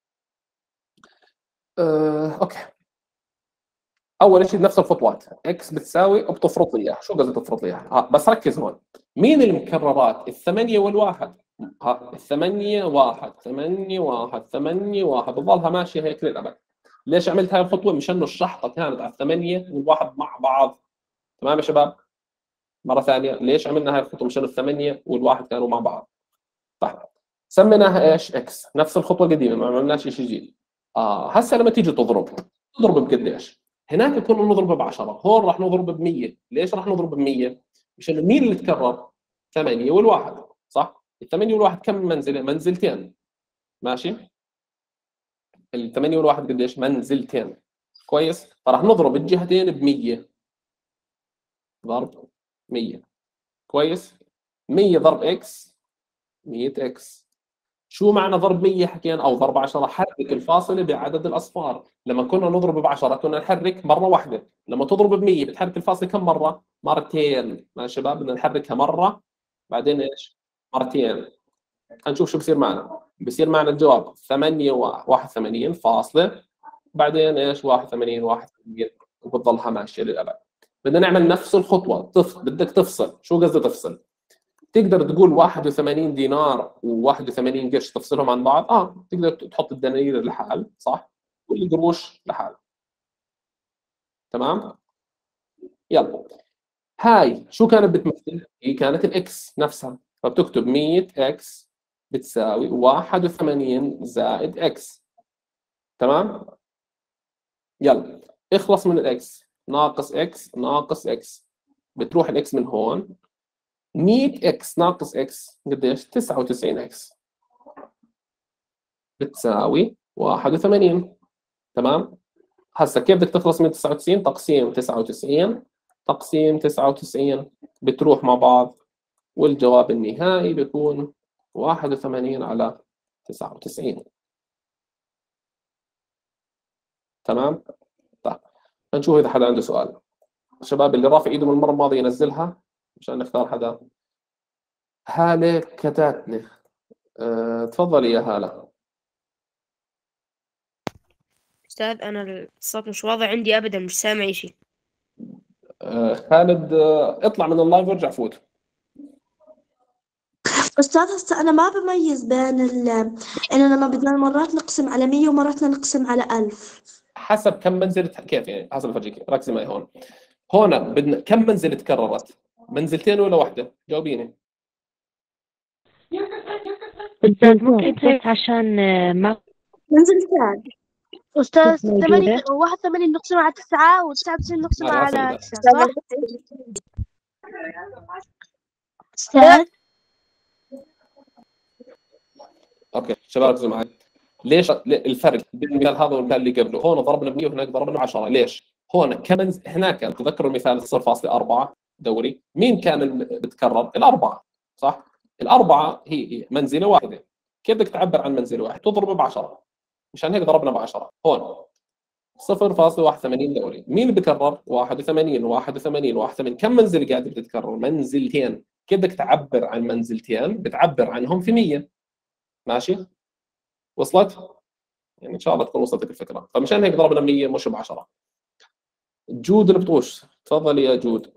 اوكي. اول شيء نفس الخطوات، اكس بتساوي بتفرض لي اياها. شو قصدي تفرض لي اياها؟ بس ركز هون، مين المكررات؟ الثمانية والواحد. الثمانية 1 8 1 8 1 بتضلها ماشية هيك للأبد. ليش عملت هاي الخطوة؟ مشان الشحطة كانت على الثمانية والواحد مع بعض. تمام يا شباب؟ مرة ثانية، ليش عملنا هاي الخطوة؟ مشان الثمانية والواحد كانوا مع بعض. طيب سميناها ايش؟ اكس. نفس الخطوة القديمة، ما عملناش شيء جديد. هسه لما تيجي تضرب بقديش؟ هناك كنا نضرب ب10، هون راح نضرب ب100. ليش راح نضرب ب100؟ مشان مين اللي تكرر؟ 8 والواحد، صح؟ ال8 والواحد كم منزلة؟ منزلتين. ماشي؟ ال8 والواحد قديش؟ منزلتين. كويس؟ فراح نضرب الجهتين ب100. ضرب 100. كويس؟ 100 ضرب اكس 100 اكس. شو معنى ضرب 100 حكينا؟ او ضرب 10، حرك الفاصله بعدد الاصفار. لما كنا نضرب ب10 كنا نحرك مره واحده، لما تضرب ب100 بتحرك الفاصله كم مره؟ مرتين. ماشي يا شباب؟ بدنا نحركها مره بعدين ايش؟ مرتين. هنشوف شو بصير معنا. بصير معنا الجواب 8 81 فاصله بعدين ايش؟ 81 81 وبتضلها ماشيه للابد. بدنا نعمل نفس الخطوه، بدك تفصل. شو قصدي تفصل؟ تقدر تقول 81 دينار و81 قرش تفصلهم عن بعض؟ تقدر تحط الدنانير لحال، صح؟ والقروش لحال. تمام؟ يلا، هاي شو كانت بتمثل؟ هي كانت الاكس نفسها، فبتكتب 100 اكس بتساوي 81 زائد اكس. تمام؟ يلا اخلص من الاكس، ناقص اكس ناقص اكس، بتروح الاكس من هون. 100 اكس ناقص اكس قديش؟ 99 اكس بتساوي 81. تمام؟ هسه كيف بدك تخلص من 99؟ تقسيم 99 تقسيم 99 بتروح مع بعض، والجواب النهائي بيكون 81 على 99. تمام؟ طيب نشوف اذا حدا عنده سؤال. الشباب اللي رافع ايده من المره الماضيه ينزلها عشان نختار حدا. هالة كتاتني، تفضلي يا هالة. أستاذ أنا الصوت مش واضح عندي أبدا، مش سامع شيء. خالد، اطلع من اللايف وارجع فوت. أستاذ هسه أنا ما بميز بين إنه لما بدنا مرات نقسم على 100 ومرات نقسم على 1000. حسب كم منزلة، كيف يعني؟ حسب افرجيك، ركزي معي هون. هون بدنا كم منزلة تكررت؟ منزلتين ولا واحدة؟ جاوبيني. أستاذ ممكن تعيد عشان ما منزلتين. أستاذ 81 نقسم على 9 و99 نقسم على 9 صح؟ أستاذ اوكي شباب ركزوا معي. ليش الفرق بين المثال هذا والمثال اللي قبله؟ هون ضربنا ب 100 وهناك ضربنا ب 10. ليش؟ هون كم هناك تذكروا المثال 0.4 دوري، مين كان بتكرر؟ الأربعة، صح؟ الأربعة هي منزلة واحدة. كيف بدك تعبر عن منزلة واحدة؟ تضرب ب 10. مشان هيك ضربنا ب 10. هون 0.81 دوري، مين بكرر؟ 81 81 81. كم منزلة قاعدة بتتكرر؟ منزلتين. كيف بدك تعبر عن منزلتين؟ بتعبر عنهم في 100. ماشي؟ وصلت؟ يعني ان شاء الله تكون وصلتك الفكره. فمشان هيك ضربنا 100 مش ب 10. جود البطوش، تفضلي يا جود.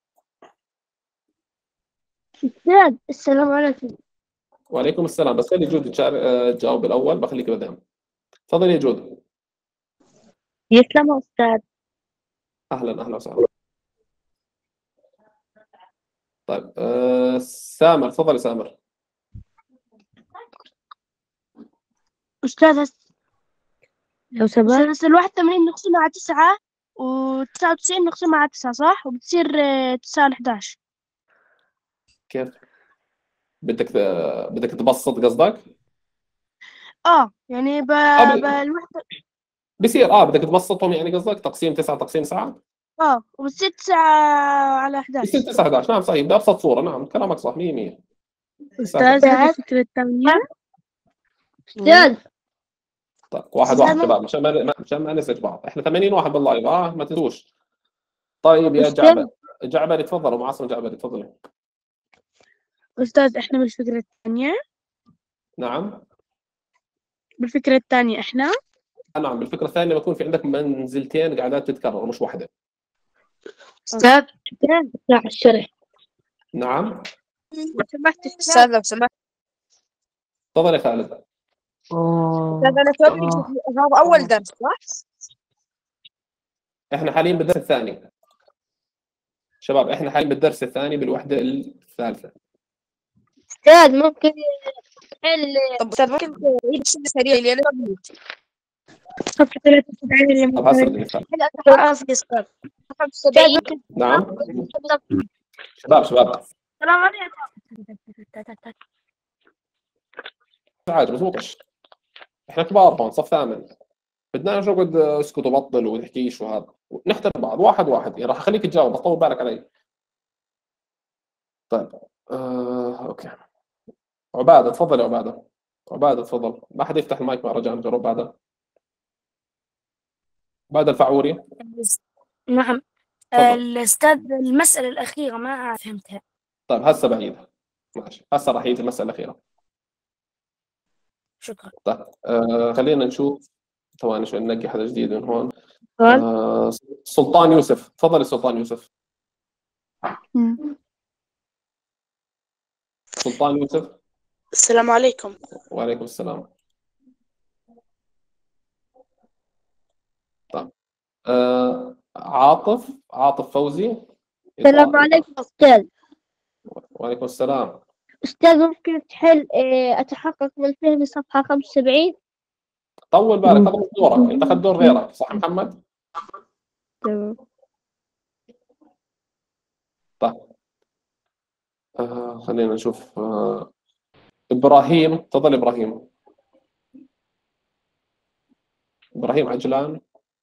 أستاذ السلام عليكم. وعليكم السلام، بس خلي جود تجاوب الاول، بخليك بعدين. تفضلي يا جود. يسلم أستاذ. اهلا اهلا وسهلا. طيب سامر، تفضلي سامر. أستاذ لو سمحت. أستاذ 81 نقسمها على 9 و99 نقسمها على 9 صح؟ وبتصير 9 على 11. كيف؟ بدك تبسط قصدك؟ يعني الوحدة بصير بدك تبسطهم، يعني قصدك تقسيم 9 تقسيم 9. وبتصير 9 على 11. بصير 9 11. نعم صحيح، بأبسط صورة. نعم كلامك صح 100%. أستاذ هذه فكرة ثانية. أستاذ طيب واحد شباب، مشان ما نسج بعض. احنا 80 واحد باللايف، ما تنسوش. طيب يا جعبري تفضل. ومعصم جعبري تفضلي. أستاذ إحنا بالفكرة الثانية. نعم بالفكرة الثانية إحنا. نعم بالفكرة الثانية بكون في عندك منزلتين قاعدات تتكرر مش واحدة. أستاذ الشرح. نعم لو سمحت أستاذ لو سمحت. تفضل يا خالد. أستاذ أنا توقف هذا أول درس صح؟ احنا حاليا بالدرس الثاني شباب، احنا حاليا بالدرس الثاني بالوحدة الثالثة. أستاذ ممكن حل. طب أستاذ ممكن تعيد الشيء سريع اللي أنا فهمت. صفحة 73 طب هسه بدي أفهم. نعم شباب السلام عليكم. عادي بزبطش. احنا كبار هون صف ثامن، بدنا نقعد اسكت وبطل وتحكيش وهذا، نحترم بعض واحد واحد. راح اخليك تجاوب، بطول بالك علي. طيب اوكي. عبادة تفضل يا عبادة. عبادة تفضل. ما حد يفتح المايك مع رجاء. نجرب عبادة. عبادة الفعوري. نعم الأستاذ المسألة الأخيرة ما فهمتها. طيب هسه بعيدها. ماشي هسه راح يجي المسألة الأخيرة. شكرا. طيب خلينا نشوف ثواني شوي ننقي حدا جديد من هون. سلطان يوسف، تفضل سلطان يوسف. سلطان يوسف. السلام عليكم. وعليكم السلام. طيب عاطف فوزي. السلام عليكم أستاذ. وعليكم السلام. أستاذ ممكن تحل أتحقق من فهم صفحة 75؟ طول بالك، هذا دورك، أنت أخذت دور غيرك، صح محمد؟ تمام. طيب خلينا نشوف. إبراهيم، تفضل إبراهيم. إبراهيم عجلان،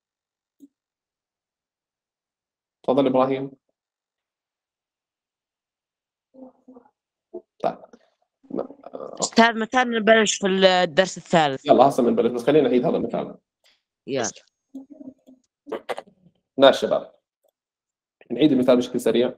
تفضل إبراهيم. طيب أستاذ متى نبلش في الدرس الثالث؟ يلا هسه بنبلش، بس خلينا نعيد هذا المثال. يلا ماشي شباب، نعيد المثال بشكل سريع.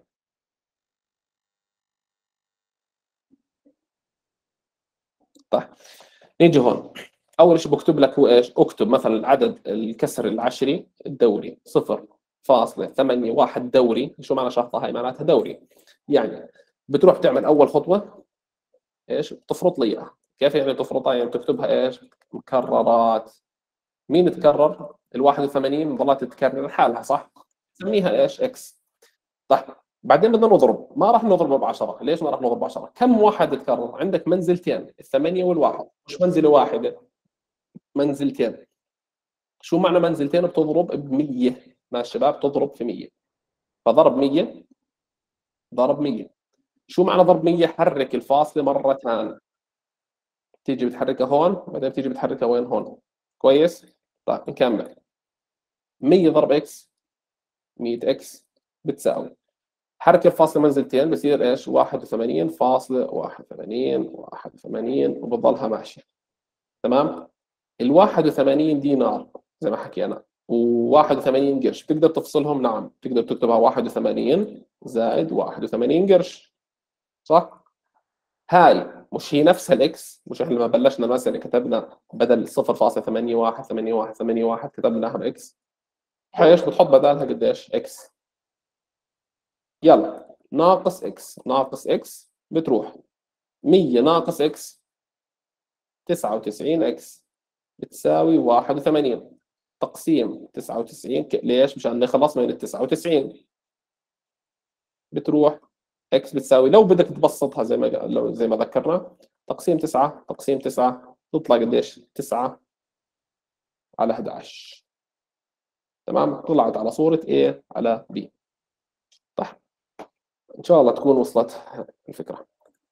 طيب نيجي هون، أول شيء بكتب لك هو إيش؟ أكتب مثلا عدد الكسر العشري الدوري 0.81 دوري. شو معنى شرطة هاي؟ معناتها دوري، يعني بتروح تعمل أول خطوة إيش؟ بتفرط لي إياها. كيف يعني تفرطها؟ يعني بتكتبها إيش؟ مكررات. مين تكرر؟ ال 81 ظلت تتكرر لحالها، صح؟ نسميها إيش؟ إكس. طيب بعدين بدنا نضرب، ما راح نضربه ب10. ليش ما راح نضرب ب10؟ كم واحد تكرر؟ عندك منزلتين، ال8 وال1، مش منزلة واحدة، منزلتين. شو معنى منزلتين؟ بتضرب ب100. ماشي شباب، تضرب في 100، فضرب 100 ضرب 100. شو معنى ضرب 100؟ حرك الفاصلة مرة ثانية، تيجي بتحركها هون، بعدين بتيجي بتحركها وين؟ هون. كويس؟ طيب نكمل. 100 ضرب اكس 100 اكس بتساوي، حرك الفاصلة منزلتين بصير ايش؟ 81.81 وبتضلها ماشية. تمام؟ ال 81 دينار زي ما حكينا، و81 قرش بتقدر تفصلهم؟ نعم، تقدر تكتبها 81 زائد 81 قرش، صح؟ هاي مش هي نفسها الاكس؟ مش احنا لما بلشنا المسألة كتبنا بدل 0.8181 كتبناها باكس؟ هاي ايش بتحط بدالها؟ قديش؟ اكس. يلا ناقص اكس ناقص اكس بتروح 100 ناقص اكس 99 اكس بتساوي 81 تقسيم 99. ليش؟ مشان نخلص من ال 99. بتروح اكس بتساوي، لو بدك تبسطها زي ما ذكرنا، تقسيم 9 تقسيم 9 تطلع قديش؟ 9 على 11. تمام؟ طلعت على صورة A على B. طيب إن شاء الله تكون وصلت الفكرة.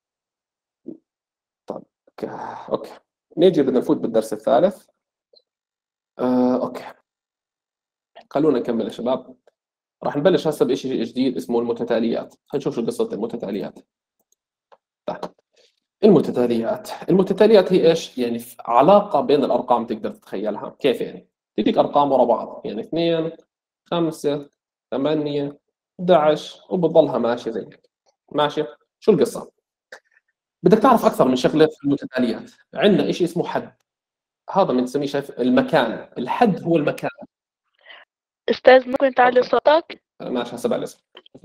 طيب أوكي، نيجي بدنا نفوت بالدرس الثالث. أوكي خلونا نكمل يا شباب. راح نبلش هسه بشيء جديد اسمه المتتاليات. خلينا نشوف شو قصة المتتاليات. طيب المتتاليات هي ايش؟ يعني علاقة بين الأرقام تقدر تتخيلها. كيف يعني؟ تجيك أرقام ورا بعض، يعني 2 5 8 11 وبتضلها ماشية زي هيك. ماشي؟ شو القصة؟ بدك تعرف أكثر من شغلة في المتتاليات. عندنا شيء اسمه حد، هذا بنسميه شايف المكان. الحد هو المكان. أستاذ ممكن تعلي صوتك؟ ماشي هسه بعد.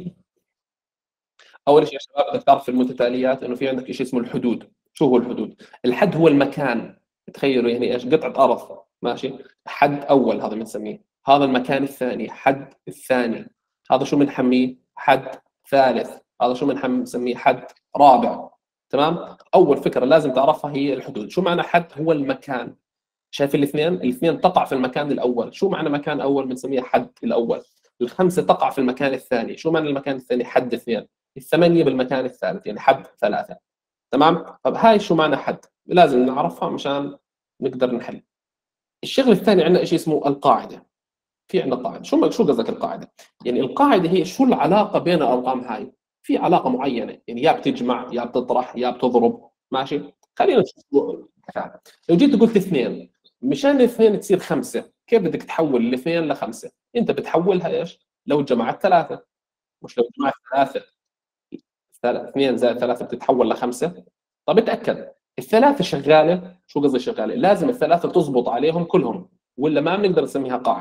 أول شيء يا شباب بدك تعرف في المتتاليات إنه في عندك شيء اسمه الحدود. شو هو الحدود؟ الحد هو المكان. تخيلوا يعني ايش؟ قطعة أرض، ماشي؟ حد أول هذا بنسميه، هذا المكان الثاني حد الثاني، هذا شو بنسميه؟ حد ثالث، هذا شو بنسميه؟ حد رابع. تمام؟ أول فكرة لازم تعرفها هي الحدود. شو معنى حد؟ هو المكان. شايف الاثنين تقع في المكان الأول. شو معنى مكان أول؟ بنسميه حد الأول. الخمسة تقع في المكان الثاني. شو معنى المكان الثاني؟ حد اثنين. الثمانية بالمكان الثالث، يعني حد ثلاثة. تمام؟ طب هاي شو معنى حد؟ لازم نعرفها مشان نقدر نحل. الشغل الثاني عندنا شيء اسمه القاعدة. في عندنا قاعدة. شو قصدك القاعدة؟ يعني القاعدة هي شو العلاقة بين الأرقام هاي؟ في علاقة معينة، يعني يا بتجمع يا بتطرح يا بتضرب. ماشي؟ خلينا نشوف. لو جيت قلت 2، مشان 2 تصير 5، كيف بدك تحول الاثنين ل5؟ انت بتحولها ايش؟ لو جمعت 3، مش لو جمعت 3. 2 زائد 3 بتتحول ل5. طب اتاكد الثلاثه شغاله. شو قصدي شغاله؟ لازم الثلاثه تزبط عليهم كلهم، ولا ما بنقدر نسميها قاعده.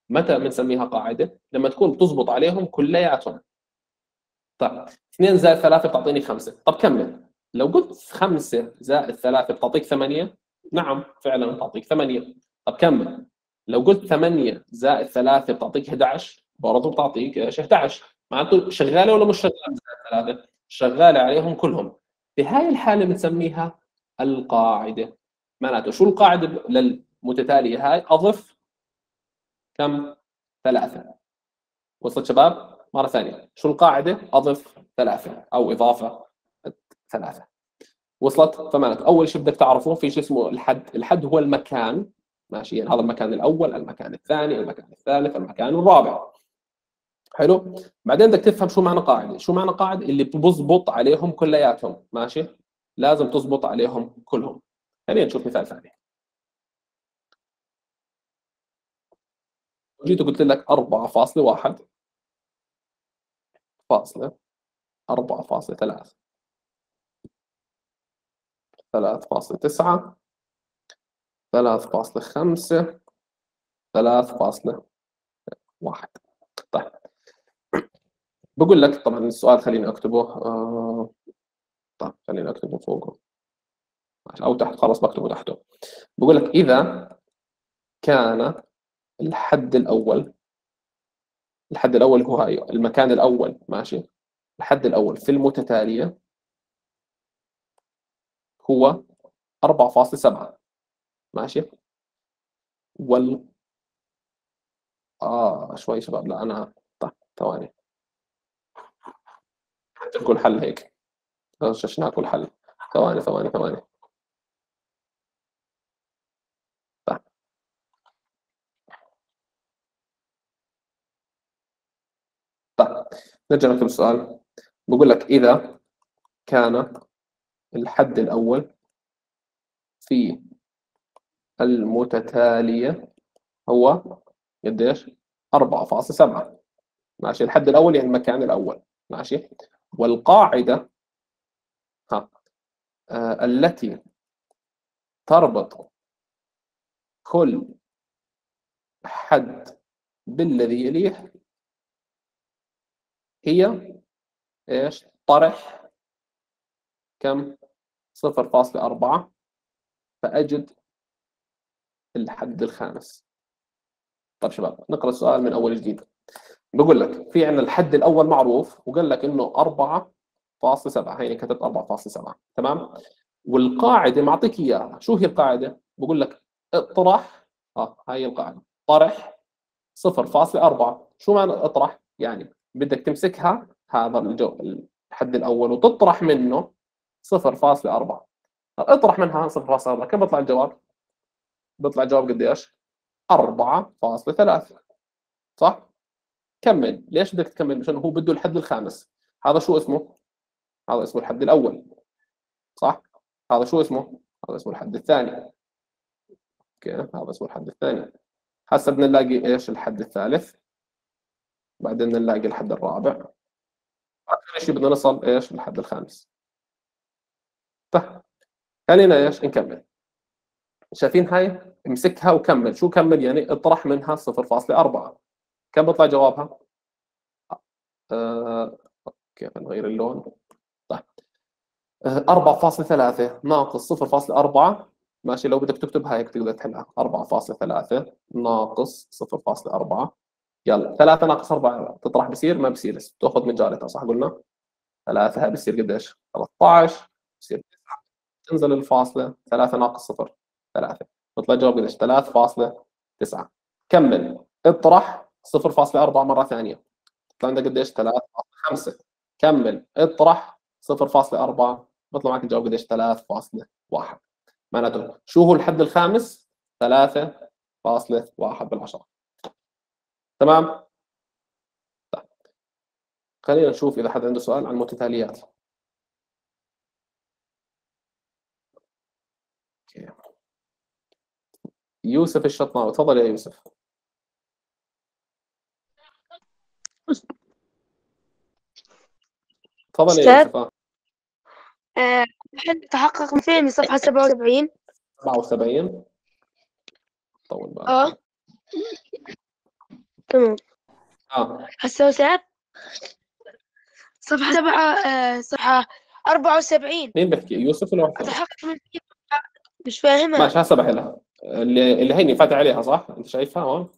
متى بنسميها قاعدة؟ لما تكون بتزبط عليهم كلياتهم. طيب 2 زائد 3 بتعطيني 5. طب كمل. لو قلت 5 زائد 3 بتعطيك 8. نعم فعلا بتعطيك 8. طب كمل. لو قلت 8 زائد 3 بتعطيك 11 برضه بتعطيك ايش؟ 11. معناته شغاله ولا مش شغاله؟ زائد 3 شغاله عليهم كلهم. في هاي الحاله بنسميها القاعده. معناته شو القاعده للمتتاليه هاي؟ اضف كم؟ 3. وصلت شباب؟ مرة ثانية، شو القاعدة؟ أضف 3 أو إضافة 3. وصلت؟ فمعناته أول شيء بدك تعرفون في شيء اسمه الحد. الحد هو المكان، ماشي؟ يعني هذا المكان الأول، المكان الثاني، المكان الثالث، المكان الرابع. حلو؟ بعدين بدك تفهم شو معنى قاعدة. شو معنى قاعدة؟ اللي بزبط عليهم كلياتهم، ماشي؟ لازم تزبط عليهم كلهم. خلينا نشوف مثال ثاني. جيت وقلت لك 4.1 فاصلة 4.3 3.9 3.5 3.1. طيب بقول لك طبعا السؤال خليني اكتبه طيب خليني اكتبه فوقه او تحت، خلاص بكتبه تحته. بقول لك اذا كان الحد الاول هو هاي المكان الاول، ماشي؟ الحد الاول في المتتاليه هو 4.7، ماشي؟ شوي شباب، لا انا طيب ثواني لكم الحل هيك، غششناكم الحل. ثواني. طيب نرجع نكتب السؤال. بقول لك إذا كان الحد الأول في المتتالية هو قديش؟ 4.7، ماشي؟ الحد الأول يعني المكان الأول، ماشي؟ والقاعدة التي تربط كل حد بالذي يليه هي ايش؟ طرح كم؟ 0.4 فأجد الحد الخامس. طيب شباب نقرأ السؤال من أول جديد. بقول لك في عندنا الحد الأول معروف، وقال لك إنه 4.7، هي كتبت 4.7 تمام؟ والقاعدة معطيك إياها. شو هي القاعدة؟ بقول لك اطرح هاي القاعدة، طرح 0.4. شو معنى اطرح؟ يعني بدك تمسكها هذا الحد الأول وتطرح منه 0.4. اطرح منها 0.4 كم بيطلع الجواب؟ بيطلع الجواب قديش؟ 4.3 صح؟ كمل. ليش بدك تكمل؟ عشان هو بده الحد الخامس. هذا شو اسمه؟ هذا اسمه الحد الأول صح؟ هذا شو اسمه؟ هذا اسمه الحد الثاني. اوكي هذا اسمه الحد الثاني. هسه بدنا نلاقي ايش؟ الحد الثالث، بعدين نلاقي الحد الرابع، آخر شيء بدنا نصل ايش؟ الحد الخامس. طيب خلينا ايش؟ نكمل. شايفين هاي؟ امسكها وكمل. شو كمل؟ يعني اطرح منها 0.4. كم بيطلع جوابها؟ كيف نغير اللون؟ طيب 4.3 ناقص 0.4، ماشي؟ لو بدك تكتبها هيك تقدر تحلها 4.3 ناقص 0.4. يلا 3 ناقص 4 تطرح بصير؟ ما بصير، تاخذ من جارتها صح قلنا؟ 3 هاي بصير قديش؟ 13 بصير 9. تنزل الفاصلة 3 ناقص 0 3 بيطلع جواب قديش؟ 3.9. كمل اطرح 0.4 مرة ثانية بيطلع عندك قديش؟ 3.5. كمل اطرح 0.4 بيطلع معك الجواب قديش؟ 3.1. معناته شو هو الحد الخامس؟ 3.1 تمام؟ طيب خلينا نشوف إذا حد عنده سؤال عن المتتاليات. يوسف الشطناوي، تفضل يا يوسف. تفضل يا يوسف. حل تحقق من فين؟ صفحة 77. 77 طول بالك. تمام. هسه أستاذ صفحة 7 صفحة 74 مين بيحكي، يوسف ولا واحد ثاني؟ أتحقق من مش فاهمها. ماشي هسه بحلها. اللي هيني فاتح عليها صح؟ انت شايفها هون؟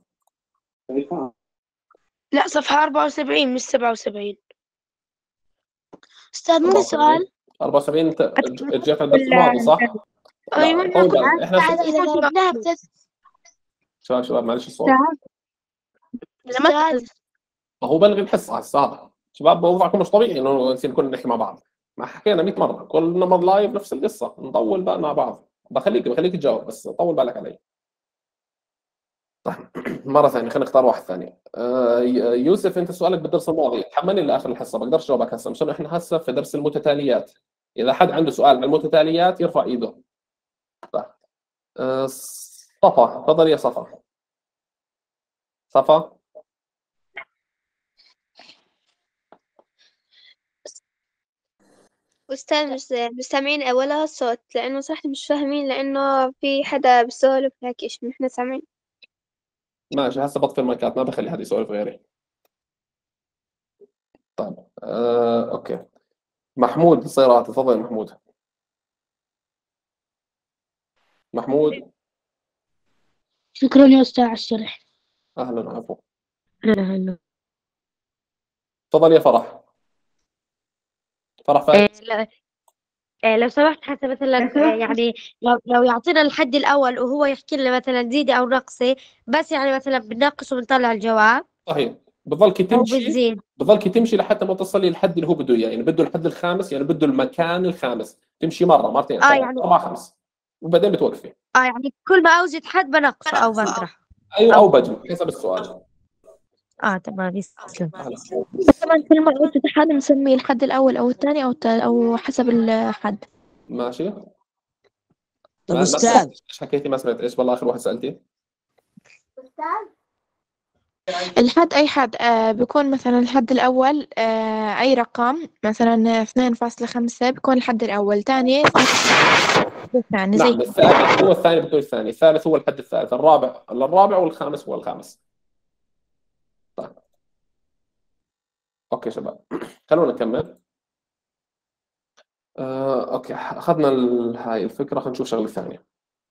لا صفحة 74 مش 77. أستاذ من السؤال؟ 74 انت رجعت على الدرس الماضي صح؟ أيوة لا طول بالك احنا إذا ضربناها شباب معلش الصوت. أستاذ ما هو بلغي الحصه هسه هذا شباب، وضعكم مش طبيعي انه نصير كلنا نحكي مع بعض. ما حكينا 100 مره كل مره لايف نفس القصه، نطول بقى مع بعض. بخليك تجاوب بس طول بالك علي. طيب مره ثانيه خلينا نختار واحد ثاني. يوسف انت سؤالك بالدرس الماضي حملني لاخر الحصه، بقدرش اجاوبك هسه مشان احنا هسه في درس المتتاليات. اذا حد عنده سؤال عن المتتاليات يرفع ايده. طيب صفا تفضل يا صفا. صفا أستاذ مش سامعين أولها الصوت لأنه صراحة مش فاهمين لأنه في حدا بيسولف هيك إيش نحن سامعين. ماشي هسه بطفي المايكات ما بخلي حد يسولف غيري. طيب اوكي محمود صيرات تفضل يا محمود. محمود شكرا يا أستاذ على الشرح. اهلا عفوا. هلا. تفضل يا فرح. فرح فايز. لو سمحت حتى مثلا يعني لو يعطينا الحد الأول وهو يحكي لنا مثلا زيدي أو نقصي، بس يعني مثلا بنناقش وبنطلع الجواب. صحيح بتضلك أو تمشي بتزيد. لحتى ما توصلي للحد اللي هو بده اياه، يعني بده الحد الخامس، يعني بده المكان الخامس، تمشي مره مرتين ثلاث يعني اربع خمس وبعدين بتوقفي. يعني كل ما أوجد حد بنقصه أو بطرح. ايوه او بجمع حسب السؤال. تمام يسلم. كمان كل مرة أوجد حد نسميه الحد الأول أو الثاني أو حسب الحد. ماشي. طب ما أستاذ ايش حكيتي؟ ما سمعت ايش والله اخر واحد سالتي؟ الحد أي حد بيكون مثلا الحد الأول أي رقم، مثلا 2.5 بيكون الحد الأول، تاني الثاني زي نعم الثالث هو الثاني بيكون الثاني، الثالث هو الحد الثالث، الرابع والخامس هو الخامس. طيب اوكي شباب خلونا نكمل. اوكي اخذنا هاي الفكره، خلينا نشوف شغله ثانيه.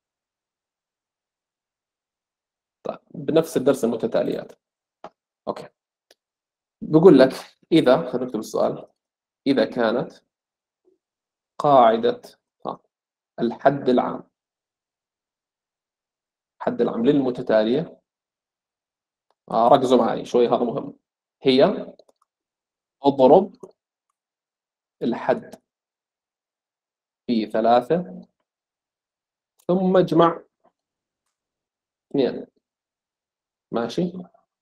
طيب بنفس الدرس المتتاليات. اوكي بقول لك اذا خلينا نكتب السؤال. اذا كانت قاعده الحد العام للمتتاليه، ركزوا معي شوي هذا مهم، هي اضرب الحد في 3 ثم اجمع 2. ماشي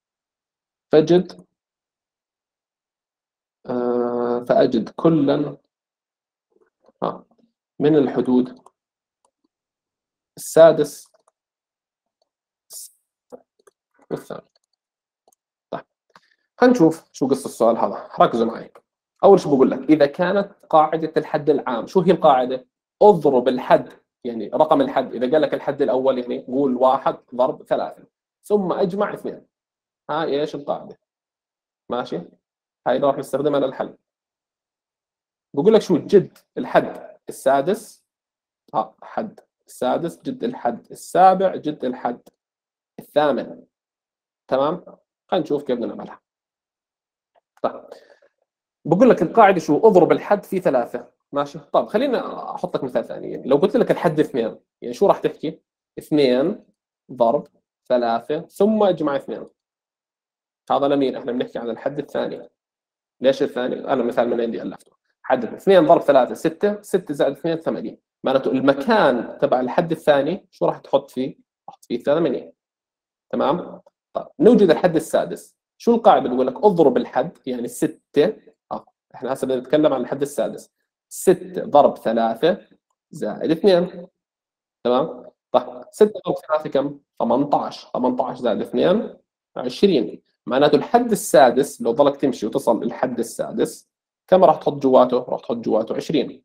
فأجد كلا من الحدود السادس والثاني. طيب هنشوف شو قصة السؤال هذا، ركزوا معي. أول شيء بقول لك إذا كانت قاعدة الحد العام، شو هي القاعدة؟ اضرب الحد، يعني رقم الحد، إذا قال لك الحد الأول يعني قول 1 ضرب 3 ثم أجمع 2. هاي إيش القاعدة؟ ماشي هاي اللي راح نستخدمها للحل. بقول لك شو جد الحد السادس، حد السادس جد الحد السابع جد الحد الثامن. تمام خلينا نشوف كيف بدنا نعملها. طيب بقول لك القاعده شو؟ اضرب الحد في 3. ماشي طيب خلينا احط لك مثال ثاني. يعني لو قلت لك الحد 2 يعني شو راح تحكي؟ 2 ضرب 3 ثم اجمع 2. هذا لمين؟ احنا بنحكي عن الحد الثاني. ليش الثاني؟ انا مثال من عندي الفته. حد 2 ضرب 3 6، 6 زائد 2 8. معناته المكان تبع الحد الثاني شو راح تحط فيه؟ احط فيه 8. تمام؟ طيب نوجد الحد السادس. شو القاعده؟ بقول لك اضرب الحد يعني 6. احنا هسه بدنا نتكلم عن الحد السادس. 6 ضرب 3 زائد 2. تمام؟ طيب 6 ضرب 3 كم؟ 18. 18 زائد 2 20. معناته الحد السادس لو ضلك تمشي وتصل للحد السادس كم راح تحط جواته؟ راح تحط جواته 20.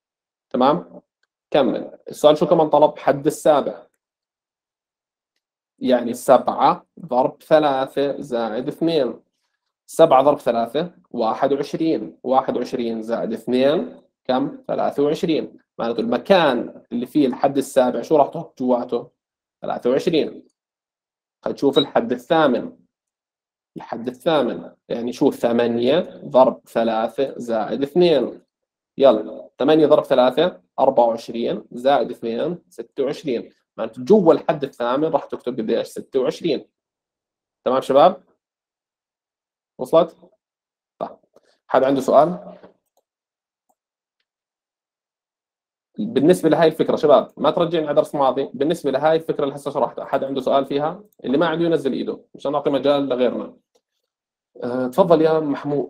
تمام؟ كمل. السؤال شو كمان طلب؟ حد السابع. يعني 7 ضرب 3 زائد 2. 7 ضرب 3 21. 21 زائد 2 كم؟ 23. معناته المكان اللي فيه الحد السابع شو راح تحط جواته؟ 23. خلينا نشوف الحد الثامن. الحد الثامن يعني شو 8 ضرب 3 زائد 2. يلا 8 ضرب 3 24 زائد 2 26. معناته جوا الحد الثامن راح تكتب قديش؟ 26. تمام شباب؟ وصلت؟ طيب حد عنده سؤال؟ بالنسبة لهاي الفكرة شباب ما ترجعني على درس ماضي، بالنسبة لهاي الفكرة اللي هسه شرحتها، حد عنده سؤال فيها؟ اللي ما عنده ينزل ايده مشان نعطي مجال لغيرنا. تفضل يا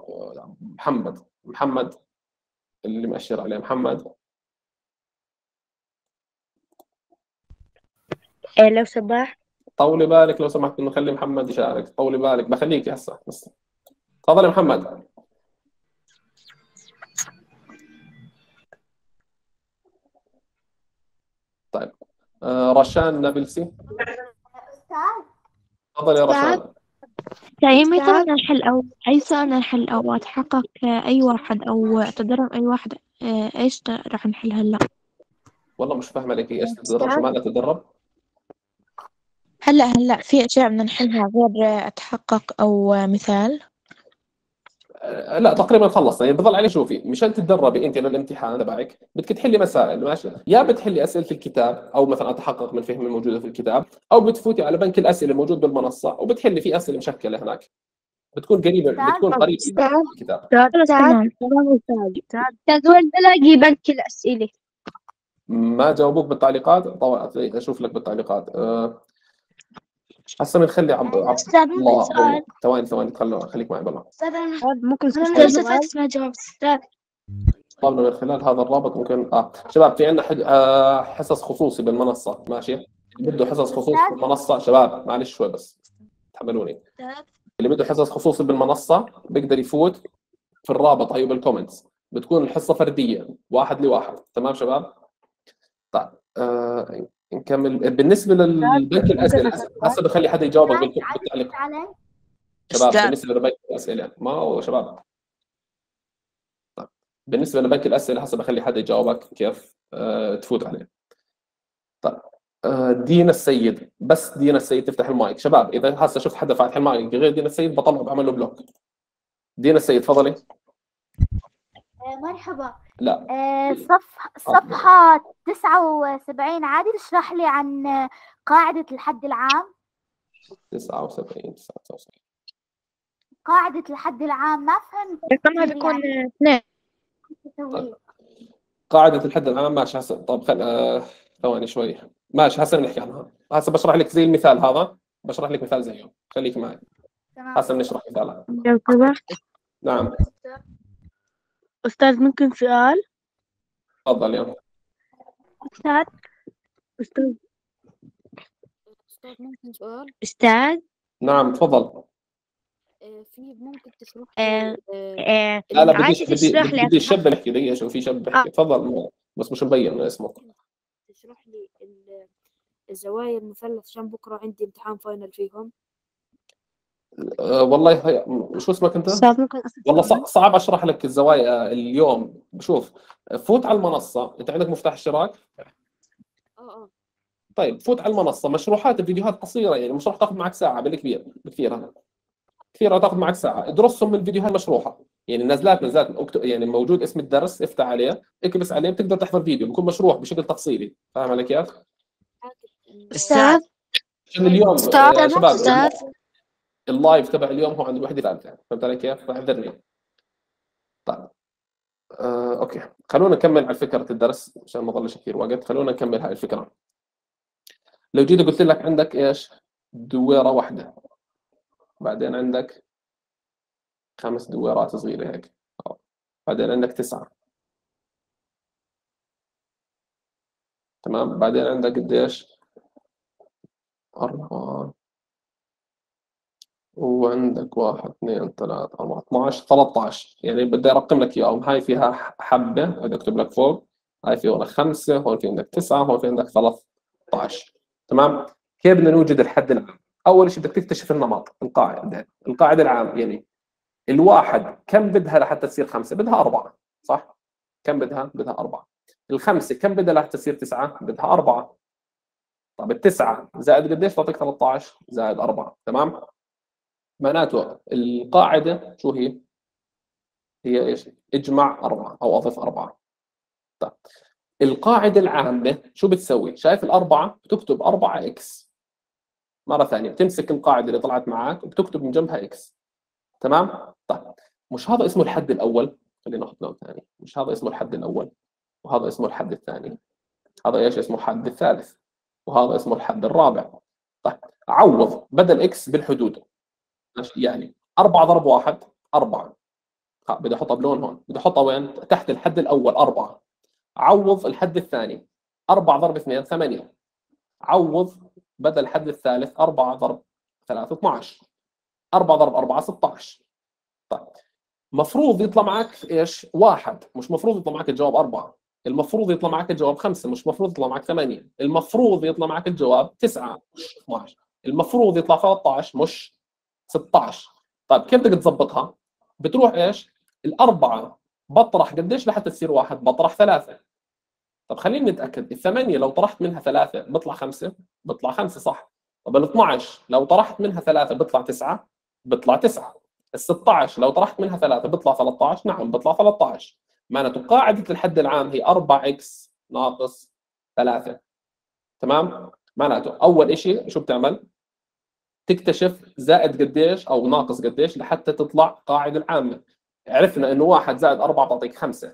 محمد اللي مأشر عليه محمد. لو سمحت. طولي بالك لو سمحت انه خلي محمد يشارك، طولي بالك بخليك هسه بس. تفضل يا محمد. طيب رشان نابلسي. تفضل يا رشان. يعني متى بدنا نحل أو أي سؤال بدنا نحل أو أتحقق أي واحد أو تدرب أي واحد إيش راح نحل هلا؟ والله مش فاهم عليك ايش تتدرب شو معنى تتدرب؟ هلا في أشياء بدنا نحلها غير أتحقق أو مثال؟ لا تقريبا خلصنا، يعني بضل عليه شوفي مشان تتدربي انت للامتحان تبعك بدك تحلي مسائل ماشي، يا بتحلي اسئله الكتاب او مثلا اتحقق من فهم الموجوده في الكتاب، او بتفوتي على بنك الاسئله الموجود بالمنصه وبتحلي في اسئله مشكله هناك بتكون قريبه من الكتاب. أستاذ وين بلاقي بنك الأسئلة؟ ما جاوبوك بالتعليقات؟ طبعا اشوف لك بالتعليقات. هسه بنخلي أستاذ ممكن سؤال؟ ثواني خليك معي بالله. أستاذ ممكن أنا ما جاوبت أستاذ. طبعا من خلال هذا الرابط ممكن شباب في عندنا حصص خصوصي بالمنصه ماشي، اللي بده حصص خصوصي بالمنصه شباب معلش شوي بس تحملوني، اللي بده حصص خصوصي بالمنصه بيقدر يفوت في الرابط ايوه بالكومنتس، بتكون الحصه فرديه 1 ل1. تمام شباب؟ طيب نكمل. بالنسبه للبنك الاسئله هسه بخلي حدا يجاوبك بالتعليق شباب. بالنسبه لبنك الاسئله ما هو شباب، طيب بالنسبه لبنك الاسئله هسه بخلي حدا يجاوبك كيف تفوت عليه. طيب دينا السيد، بس دينا السيد تفتح المايك شباب، اذا هسه شفت حدا فاتح المايك غير دينا السيد بطلعه بعمل له بلوك. دينا السيد تفضلي. مرحبا. لا صفحة 79 عادي تشرح لي عن قاعدة الحد العام. 79 قاعدة الحد العام ما فهمت رقمها بيكون 2. طيب. قاعدة الحد العام ماشي هسه. طب ثواني شوي ماشي هسه بنحكي عنها. هسه بشرح لك زي المثال هذا، بشرح لك مثال زيه، خليك معي هسه بنشرح مثال. لو سمحت. نعم أستاذ ممكن سؤال؟ تفضل يا أستاذ ممكن سؤال؟ أستاذ نعم تفضل. في ممكن تشرح لا بدي الشاب يحكي دقيقة. شو في شاب بحكي تفضل بس مش مبين اسمه. تشرح لي الزوايا المثلث عشان بكرة عندي امتحان فاينل فيهم. والله شو اسمك انت؟ والله صعب اشرح لك الزوايا اليوم. شوف فوت على المنصة، انت عندك مفتاح اشتراك؟ طيب فوت على المنصة، مشروحات الفيديوهات قصيرة يعني مش راح تاخذ معك ساعة بالكثير، هذا كثير تاخذ معك ساعة، ادرسهم من الفيديوهات المشروحة يعني نزلات يعني موجود اسم الدرس افتح عليه اكبس عليه بتقدر تحضر فيديو بيكون مشروح بشكل تفصيلي. فاهم علي كيف؟ أستاذ اليوم شباب اللايف تبع اليوم هو عند الوحدة ثالثة. فهمت علي كيف؟ اعذرني. طيب اوكي خلونا نكمل على فكرة الدرس عشان ما ضلش كثير وقت. خلونا نكمل هاي الفكرة. لو جيت قلت لك عندك ايش؟ دويرة واحدة، بعدين عندك 5 دويرات صغيرة هيك، بعدين عندك 9، تمام؟ بعدين عندك قديش؟ 4 وعندك 1 2 3 4 12 13. يعني بدي ارقم لك اياهم. هاي فيها حبة بدي اكتب لك فوق، هاي في هون 5، هون في عندك 9، هون في عندك 13. تمام؟ كيف بدنا نوجد الحد العام؟ اول شيء بدك تكتشف النمط، القاعده العام يعني الواحد كم بدها لحتى تصير 5؟ بدها 4 صح؟ كم بدها؟ بدها 4. الخمسه كم بدها لحتى تصير 9؟ بدها 4. طب التسعه زائد قديش تعطيك 13 زائد 4 تمام؟ معناته القاعده شو هي؟ هي ايش؟ اجمع 4 او اضف 4. طيب القاعده العامه شو بتسوي؟ شايف الاربعه؟ بتكتب 4 اكس. مره ثانيه بتمسك القاعده اللي طلعت معك وبتكتب من جنبها اكس. تمام؟ طيب مش هذا اسمه الحد الاول؟ خلينا ناخذ لون ثاني، مش هذا اسمه الحد الاول وهذا اسمه الحد الثاني. هذا ايش اسمه؟ الحد الثالث وهذا اسمه الحد الرابع. طيب عوض بدل اكس بالحدود. يعني 4 ضرب 1 4. بدي احطها بلون هون، بدي احطها وين؟ تحت الحد الاول 4. عوض الحد الثاني 4 ضرب 2 8. عوض بدل الحد الثالث 4 ضرب 3 12. 4 ضرب 4 16. طيب مفروض يطلع معك ايش؟ 1، مش مفروض يطلع معك الجواب 4. المفروض يطلع معك الجواب 5، مش مفروض يطلع معك 8. المفروض يطلع معك الجواب 9 مش 12. المفروض يطلع 13 مش 16. طيب كيف بدك تظبطها؟ بتروح ايش؟ الأربعة بطرح قديش لحتى تصير 1؟ بطرح 3. طب خلينا نتأكد، ال8 لو طرحت منها 3 بيطلع 5؟ بيطلع 5 صح. طب ال12 لو طرحت منها 3 بيطلع 9؟ بيطلع 9. ال16 لو طرحت منها 3 بيطلع 13؟ نعم بيطلع 13. معناته قاعدة الحد العام هي 4x ناقص 3. تمام؟ معناته أول شيء شو بتعمل؟ تكتشف زائد قديش أو ناقص قديش لحتى تطلع قاعدة العامة. عرفنا إنه 1 زائد 4 تعطيك 5.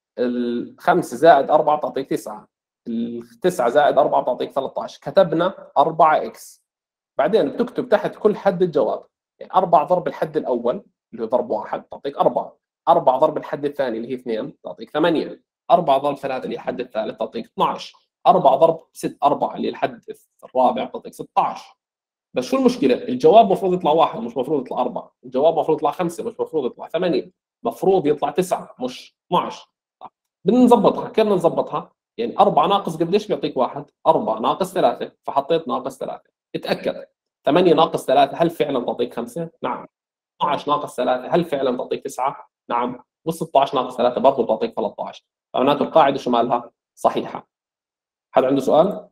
ال5 زائد 4 تعطيك 9. ال9 زائد 4 تعطيك 13. كتبنا 4x. بعدين بتكتب تحت كل حد الجواب. يعني 4 ضرب الحد الأول اللي هو ضرب 1 تعطيك 4. 4 ضرب الحد الثاني اللي هي 2 تعطيك 8. 4 ضرب 3 اللي هي الحد الثالث تعطيك 12. 4 ضرب 4 اللي هي الحد الرابع تعطيك 16. بس شو المشكلة؟ الجواب المفروض يطلع 1 مش المفروض يطلع 4. الجواب المفروض يطلع 5 مش المفروض يطلع 8. المفروض يطلع 9 مش 12. بدنا نظبطها، كيف بدنا نظبطها؟ يعني 4 ناقص قديش بيعطيك 1؟ 4 ناقص 3، فحطيت ناقص 3. اتأكد 8 ناقص 3 هل فعلا تعطيك 5؟ نعم. 12 ناقص 3 هل فعلا تعطيك 9؟ نعم. وال16 ناقص 3 برضه تعطيك 13. فمعناته القاعدة شو مالها؟ صحيحة. حد عنده سؤال؟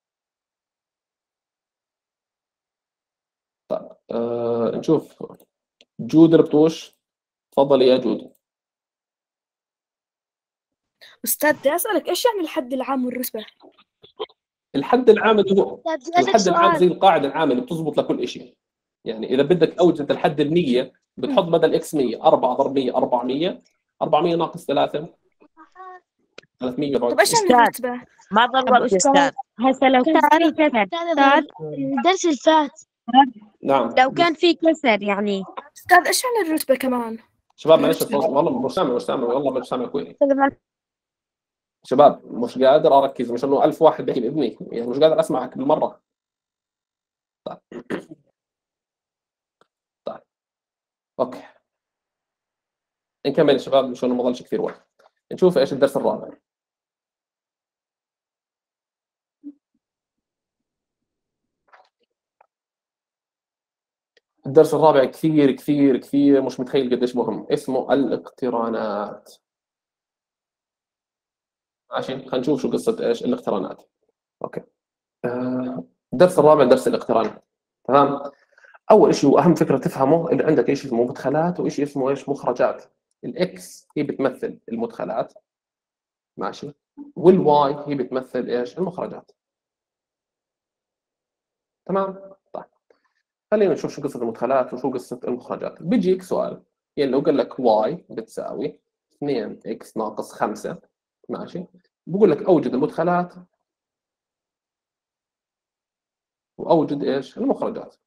طيب نشوف جود البطوش. تفضلي يا جود. أستاذ بدي أسألك إيش يعني الحد العام والرتبة؟ الحد العام اللي هو بدي أسألك الحد العام سؤال. زي القاعدة العامة اللي بتزبط لكل شيء. يعني إذا بدك أوجد الحد ال100 بتحط بدل إكس 100 4 ضرب 100 400. 400 ناقص 3 300. طب إيش يعني الرتبة؟ ما ضربت أستاذ. هسه لو كان في كسر أستاذ الدرس اللي فات نعم. لو كان في كسر يعني أستاذ إيش يعني الرتبة كمان؟ شباب معلش والله مش سامع والله مش سامع كويس. شباب مش قادر اركز، مش انه 1000 واحد بيحكي باذني، يعني مش قادر اسمعك بالمره. طيب طيب اوكي نكمل يا شباب مشان ما ضلش كثير وقت. نشوف ايش الدرس الرابع. الدرس الرابع كثير كثير كثير مش متخيل قديش مهم، اسمه الاقترانات. ماشي خلينا نشوف شو قصة ايش الاقترانات. اوكي الدرس الرابع درس الاقترانات. تمام. اول شيء واهم فكرة تفهمه اللي عندك ايش اسمه مدخلات وايش اسمه ايش مخرجات. الاكس هي بتمثل المدخلات ماشي، والواي هي بتمثل ايش المخرجات. تمام. طيب خلينا نشوف شو قصة المدخلات وشو قصة المخرجات. بيجيك سؤال يعني لو قال لك y بتساوي 2x ناقص 5 ماشي، بقول لك اوجد المدخلات واوجد ايش المخرجات.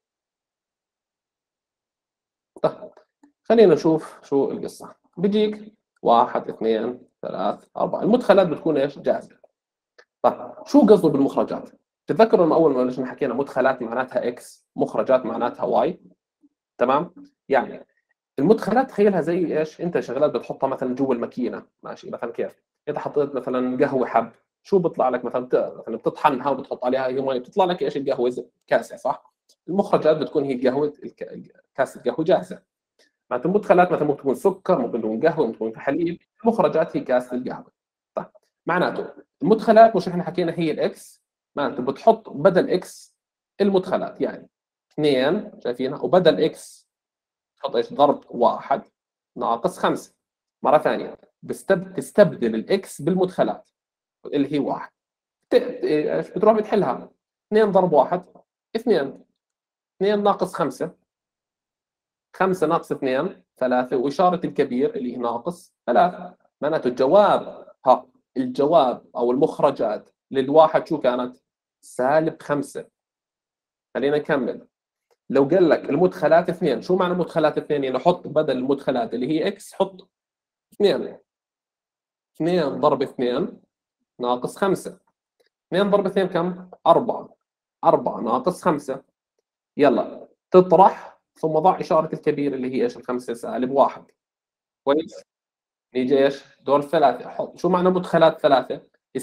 طيب خلينا نشوف شو القصة. بيجيك 1 2 3 4 المدخلات بتكون ايش جاهزة. طيب شو قصده بالمخرجات؟ تتذكروا لما اول ما حكينا مدخلات معناتها x مخرجات معناتها y. تمام. يعني المدخلات تخيلها زي ايش؟ انت شغلات بتحطها مثلا جوا الماكينه ماشي. مثلا كيف؟ اذا حطيت مثلا قهوه حب شو بيطلع لك مثلا مثلا بتطحنها وبتحط عليها هي مي، بتطلع لك ايش؟ القهوه كاسه، صح؟ المخرجات بتكون هي قهوه كاسه قهوه جاهزه. معناته المدخلات مثلا ممكن تكون سكر، ممكن تكون قهوه، ممكن تكون حليب، المخرجات هي كاسه القهوه. طيب معناته المدخلات مش احنا حكينا هي الاكس، معناته بتحط بدل اكس المدخلات، يعني 2 شايفينها، وبدل اكس تحط ايش؟ ضرب 1 ناقص 5. مره ثانيه تستبدل الاكس بالمدخلات اللي هي 1، ايش بتروح بتحلها؟ 2 ضرب 1 2، 2 ناقص 5، 5 ناقص 2 3، وإشارة الكبير اللي هي ناقص 3. معناته الجواب أو المخرجات للواحد شو كانت؟ -5. خلينا نكمل. لو قال لك المدخلات 2، شو معنى مدخلات 2؟ يعني حط بدل المدخلات اللي هي اكس حط 2. 2 ضرب 2 ناقص 5. 2 ضرب 2 كم؟ 4. 4 ناقص 5. يلا تطرح ثم ضع إشارة الكبير اللي هي ايش؟ الخمسة -1. كويس؟ نيجي ايش؟ دور 3 حط. شو معنى مدخلات 3؟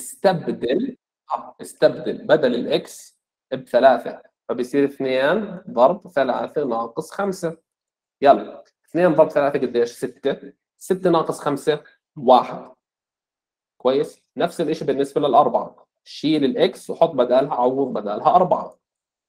استبدل بدل الاكس ب3، فبصير 2 ضرب 3 ناقص 5. يلا 2 ضرب 3 قديش؟ 6. 6 ناقص 5 1. كويس؟ نفس الشيء بالنسبة للأربعة، شيل الإكس وحط بدالها، عوض بدالها 4.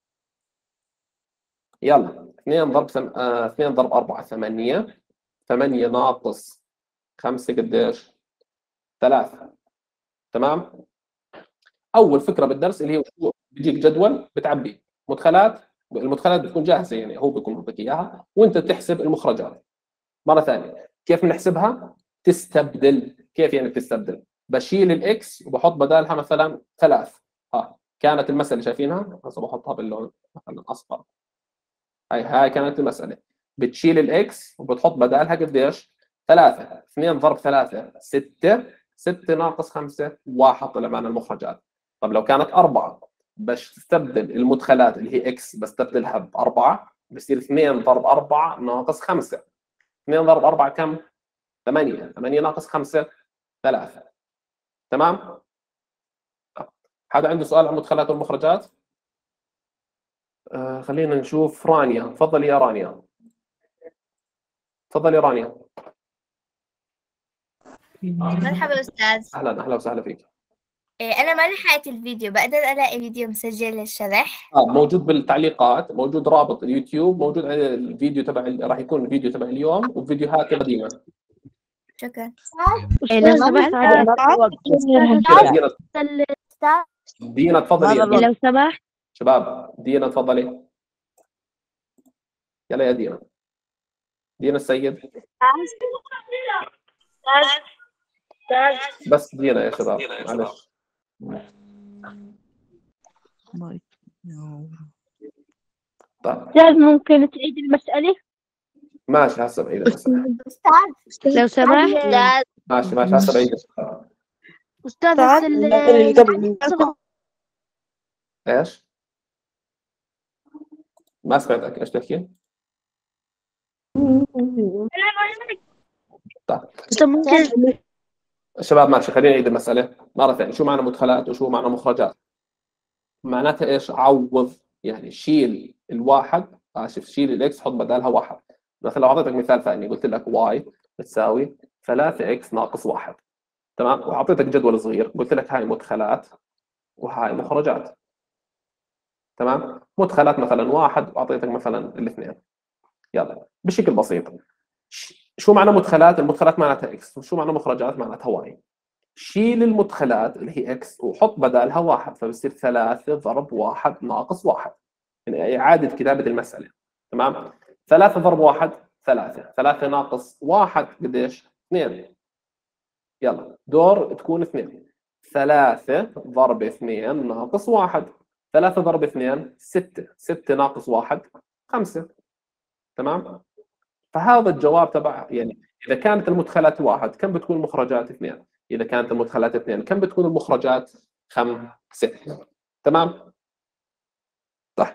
يلا 2 ضرب 4 8. 8 ناقص 5 قديش؟ 3. تمام؟ أول فكرة بالدرس اللي هي بيجيك جدول بتعبيه المدخلات بتكون جاهزة، يعني هو بيكون معطيك إياها وأنت تحسب المخرجات. مرة ثانية كيف بنحسبها؟ تستبدل. كيف يعني بتستبدل؟ بشيل الاكس وبحط بدالها مثلا 3. كانت المسألة شايفينها؟ هسه بحطها باللون مثلا اصفر. هاي كانت المسألة. بتشيل الاكس وبتحط بدالها قديش؟ 3. 2 ضرب 3 6. 6 ناقص 5 1 طلع معنا المخرجات. طب لو كانت 4 بستبدل المدخلات اللي هي اكس بستبدلها ب4، بصير 2 ضرب 4 ناقص 5. 2 ضرب 4 كم؟ 8. 8 ناقص 5 3. تمام؟ حدا عنده سؤال عن المدخلات والمخرجات؟ خلينا نشوف رانيا. تفضلي يا رانيا. تفضلي رانيا. مرحبا أستاذ. أهلا وسهلا فيك. أنا ما لحقت الفيديو، بقدر ألاقي فيديو مسجل للشرح؟ موجود بالتعليقات، موجود رابط اليوتيوب، موجود على الفيديو تبع راح يكون الفيديو تبع اليوم وفيديوهات قديمة. شكرا. لو سمحت دينا تفضلي. لو سمحت شباب دينا تفضلي. يلا يا دينا. دينا السيد. بس دينا يا شباب معلش. أستاذ ممكن تعيد المسألة؟ ماشي هسه بعيد المسألة. لو سمحت. ماشي هسه بعيد. أستاذ ايش؟ ما سمعتك، ايش تحكي؟ طيب شباب ماشي خلينا نعيد المسألة مرة ثانية. شو معنى مدخلات وشو معنى مخرجات؟ معناتها ايش؟ عوض، يعني شيل الواحد، شيل الاكس حط بدالها 1. مثلا لو اعطيتك مثال ثاني قلت لك واي بتساوي 3x ناقص 1. تمام؟ واعطيتك جدول صغير قلت لك هاي مدخلات وهاي مخرجات. تمام؟ مدخلات مثلا 1 واعطيتك مثلا الاثنين. يلا بشكل بسيط، شو معنى مدخلات؟ المدخلات معناتها اكس، وشو معنى مخرجات؟ معناتها واي. شيل المدخلات اللي هي اكس وحط بدالها 1، فبصير 3 ضرب 1 ناقص 1. يعني اعاده كتابه المساله. تمام؟ 3 ضرب 1 3. 3 ناقص 1 قديش؟ 2. يلا دور تكون 2. 3 ضرب 2 ناقص 1. 3 ضرب 2 6. 6 ناقص 1 5. تمام؟ فهذا الجواب تبع، يعني إذا كانت المدخلات 1 كم بتكون المخرجات 2؟ إذا كانت المدخلات 2 كم بتكون المخرجات 5. تمام؟ صح.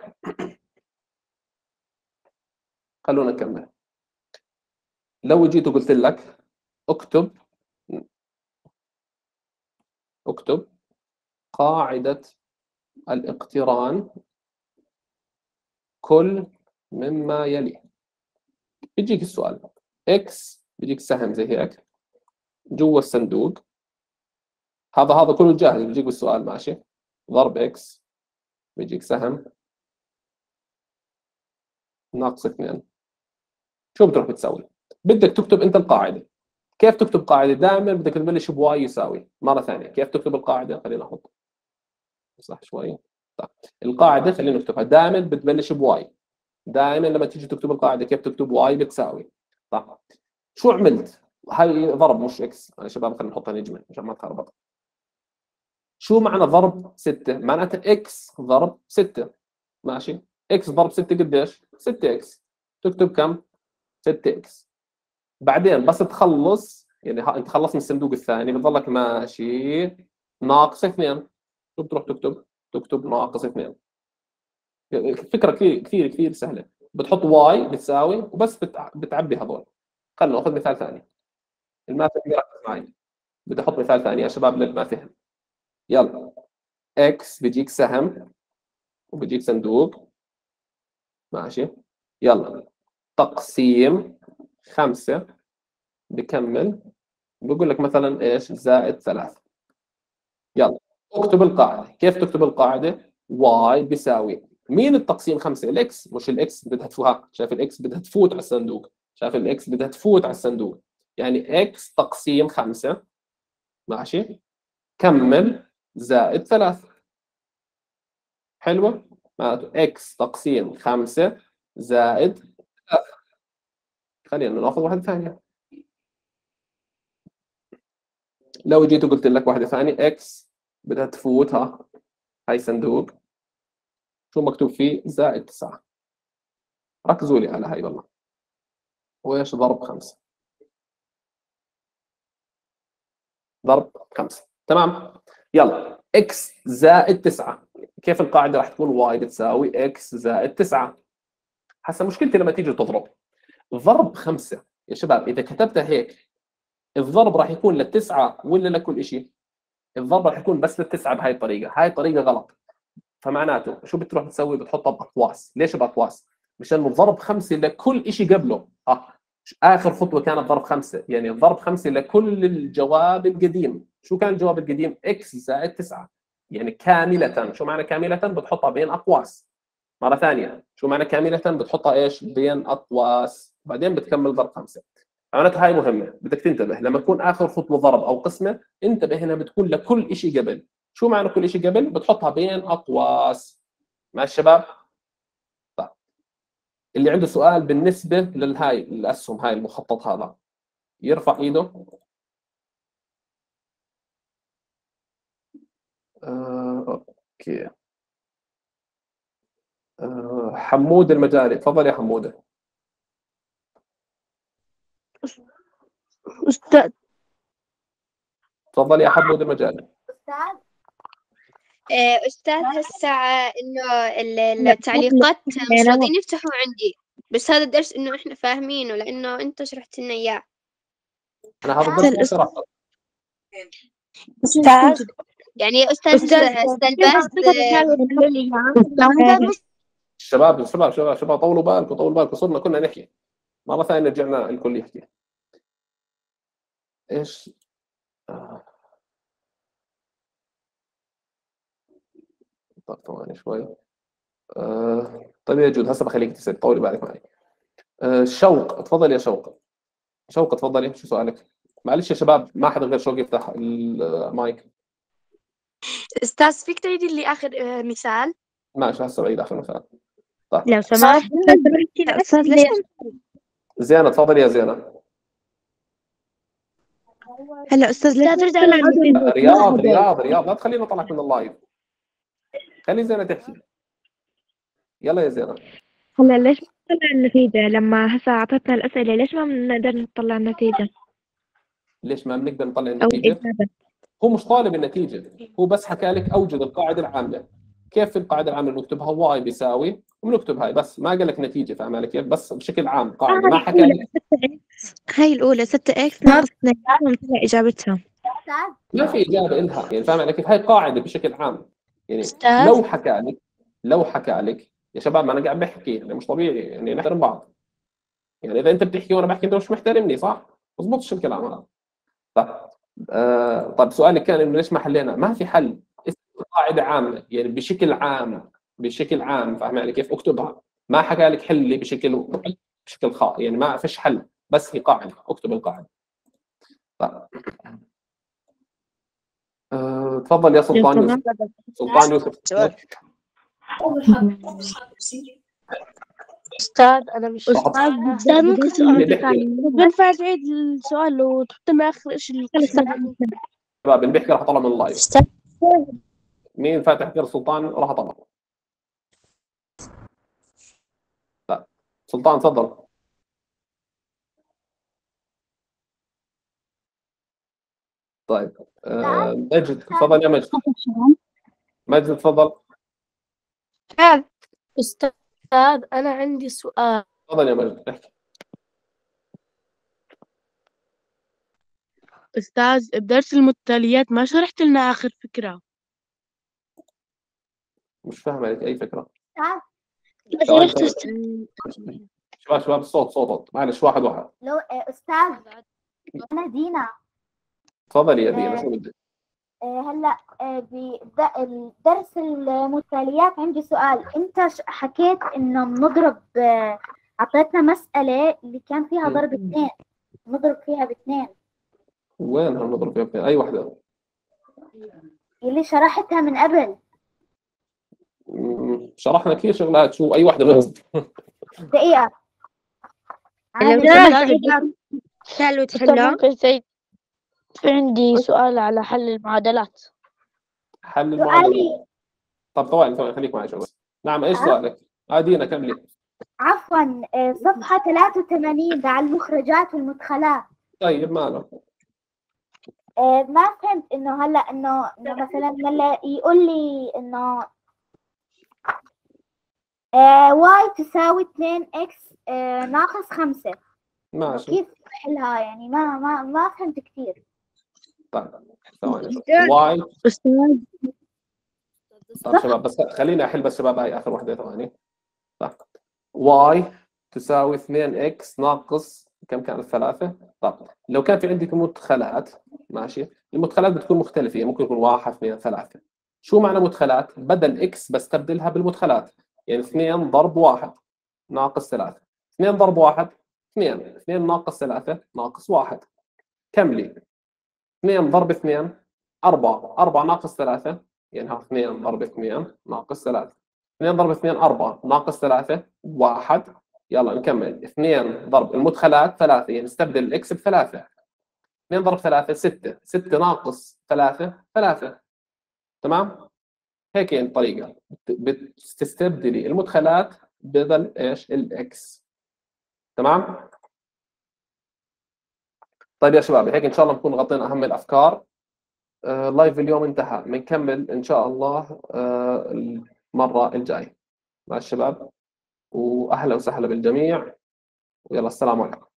خلونا نكمل. لو جيت وقلت لك اكتب قاعدة الاقتران كل مما يلي. بيجيك السؤال اكس، بيجيك سهم زي هيك جوا الصندوق، هذا كله جاهز، بيجيك بالسؤال ماشي. ضرب اكس بيجيك سهم ناقص 2. شو بتروح بتسوي؟ بدك تكتب انت القاعده. كيف تكتب قاعده؟ دائما بدك تبلش بواي يساوي. مره ثانيه كيف تكتب القاعده؟ خلينا نحط صح شوي. طيب القاعده خلينا نكتبها دائما بتبلش بواي. دائما لما تيجي تكتب القاعده كيف تكتب واي بتساوي. طيب شو عملت؟ هاي ضرب مش اكس. يا شباب خلينا نحطها نجمه عشان ما تخربط. شو معنى ضرب 6؟ معناتها اكس ضرب 6 ماشي. اكس ضرب 6 قديش؟ 6 اكس. تكتب كم؟ 6 اكس. بعدين بس تخلص يعني انت خلصت من الصندوق الثاني بتضلك ماشي ناقص 2. شو بتروح تكتب؟ تكتب ناقص 2. فكره كثير سهله. بتحط واي بتساوي وبس بتعبي هذول. خلينا ناخذ مثال ثاني. الما فهم يركز معي. بدي احط مثال ثاني يا شباب للما فهم. يلا اكس بيجيك سهم وبيجيك صندوق ماشي. يلا تقسيم 5 بكمل بقول لك مثلا ايش؟ زائد 3. يلا اكتب القاعده. كيف تكتب القاعده؟ واي بيساوي مين التقسيم 5؟ الاكس. مش الاكس بدها تفوها. شايف الاكس بدها تفوت على الصندوق. شايف الاكس بدها تفوت على الصندوق. يعني اكس تقسيم 5 ماشي كمل زائد 3. حلوه؟ معناته اكس تقسيم 5 زائد 3. خلينا ناخذ واحده ثانيه. لو جيت وقلت لك واحده ثانيه اكس بدها تفوت هاي صندوق شو مكتوب فيه؟ زائد 9. ركزوا لي على هاي والله. وايش ضرب 5؟ ضرب 5 تمام. يلا اكس زائد 9. كيف القاعده راح تكون؟ واي بتساوي اكس زائد 9. هسه مشكلتي لما تيجي تضرب ضرب 5 يا شباب. اذا كتبتها هيك الضرب راح يكون للتسعه ولا لكل شيء؟ الضرب راح يكون بس للتسعه بهاي الطريقه. هاي الطريقه غلط. فمعناته شو بتروح تسوي؟ بتحطها باقواس. ليش باقواس؟ مشان الضرب 5 لكل شيء قبله. اخر خطوه كانت ضرب 5 يعني الضرب 5 لكل الجواب القديم. شو كان الجواب القديم؟ اكس زائد 9 يعني كامله. شو معنى كامله؟ بتحطها بين اقواس. مره ثانيه شو معنى كامله؟ بتحطها ايش؟ بين اقواس. بعدين بتكمل ضرب 5. معناتها هاي مهمه بدك تنتبه لما تكون اخر خطوه ضرب او قسمه. انتبه هنا بتكون لكل شيء قبل. شو معنى كل شيء قبل؟ بتحطها بين اقواس. مع الشباب؟ طيب اللي عنده سؤال بالنسبه للهاي الاسهم هاي المخطط هذا يرفع ايده. اوكي. حمود المجالي تفضل يا حموده. أستاذ تفضل يا حمود المجالي. أستاذ هسه إنه التعليقات مش راضيين يفتحوا عندي. بس هذا الدرس إنه إحنا فاهمينه لأنه أنت شرحت لنا إياه. أنا هذا الدرس ما شرحته. أستاذ يعني أستاذ الباز شباب طولوا بالكم صرنا كنا نحكي. مرة ثانية رجعنا الكل يحكي. إيش؟ طيب ثواني شوي. طيب يا جود هسه بخليك تسأل. طولي بالك معي. شوق تفضل يا شوق. شوق تفضلي شو سؤالك؟ معلش يا شباب ما حدا غير شوق يفتح المايك. أستاذ فيك تعيدي لي آخر مثال؟ ماشي هسه بعيد آخر مثال. طيب لو سمحت أستاذ ليش؟ زينة تفضلي يا زينة. هلا أستاذ ليش؟ رياض لا تخليني أطلعك من اللايف. خلي زينة تحكي. يلا يا زينة. هلا ليش ما نطلع النتيجة؟ لما هسه أعطتنا الأسئلة ليش ما بنقدر نطلع النتيجة؟ ليش ما بنقدر نطلع النتيجة؟ هو مش طالب النتيجة، هو بس حكى لك أوجد القاعدة العامة. كيف القاعدة العامة بنكتبها؟ واي بيساوي وبنكتب هاي بس ما قال لك نتيجة. فاهم علي كيف؟ بس بشكل عام قاعدة ما حكى لك. هاي الأولى 6 إكس ناقص 2 ونطلع إجابتها. ما في اجابه لها، يعني فاهم علي كيف؟ هاي قاعده بشكل عام. يعني أستاذ؟ لو حكى لك يا شباب، ما انا قاعد بحكي، يعني مش طبيعي، يعني نحترم بعض. يعني اذا انت بتحكي وانا بحكي انت مش محترمني، صح؟ بظبطش الكلام هذا. طيب سؤالك كان انه ليش ما حلينا؟ ما في حل، قاعده عامه، يعني بشكل عام فاهم علي كيف؟ اكتبها. ما حكى لك حل لي بشكل يعني ما فيش حل، بس هي قاعده، اكتب القاعده. طيب. تفضل يا سلطان يوسف. سلطان يوسف. أستاذ أنا مش أستاذ ممكن سؤال ثاني؟ بينفع تعيد السؤال وتحط لنا آخر شيء شباب اللي بيحكي راح اطلع من اللايف. مين فاتح غير سلطان راح اطلع. لا سلطان تفضل. طيب مجد تفضل يا مجد. مجد تفضل. أستاذ أنا عندي سؤال. تفضل يا مجد احكي. أستاذ بدرس المتتاليات ما شرحت لنا آخر فكرة. مش فاهم عليك اي فكره. شباب الصوت معلش واحد. لو أستاذ أنا دينا. تفضلي يا دينا شو بدك؟ هلا بدرس المتتاليات عندي سؤال. أنت حكيت إنه بنضرب، أعطيتنا مسألة اللي كان فيها ضرب 2 نضرب فيها ب2. وينها نضرب فيها ب2؟ أي واحدة؟ اللي شرحتها من قبل. شرحنا كثير شغلات، شو أي واحدة غير؟ دقيقة. سألوا تحلها. في عندي سؤال على حل المعادلات. حل المعادلات. طب ثواني خليك معي شوي. نعم ايش سؤالك؟ دينا كملي. عفوا صفحة 83 على المخرجات والمدخلات. طيب ماله؟ ما فهمت انه هلا انه مثلا لما يقول لي انه y تساوي 2x ناقص 5. ماشي. كيف احلها يعني؟ ما فهمت كثير. طيب ثواني y. أستاذ. طيب شباب بس خليني احل بس شباب، هاي اخر وحده ثواني. طيب y تساوي 2x ناقص كم كانت 3. طيب لو كان في عندك مدخلات، ماشي، المدخلات بتكون مختلفه، يعني ممكن يكون 1 2 3. شو معنى مدخلات؟ بدل x بستبدلها بالمدخلات، يعني 2 ضرب 1 ناقص 3. 2 ضرب 1 2 ناقص 3 ناقص 1. كملي. 2 ضرب 2 4 ناقص 3 يعني 2 ضرب 2 ناقص 3. 2 ضرب 2 4 ناقص 3 1. يلا نكمل. 2 ضرب المدخلات 3 يعني نستبدل الاكس ب3. 2 ضرب 3 6. 6 ناقص 3 تمام؟ هيك يعني الطريقة، بتستبدلي المدخلات بدل ايش؟ الاكس. تمام؟ طيب يا شباب هيك ان شاء الله نكون غطينا اهم الافكار. لايف اليوم انتهى، بنكمل ان شاء الله المرة الجاية مع الشباب. واهلا وسهلا بالجميع، ويلا السلام عليكم.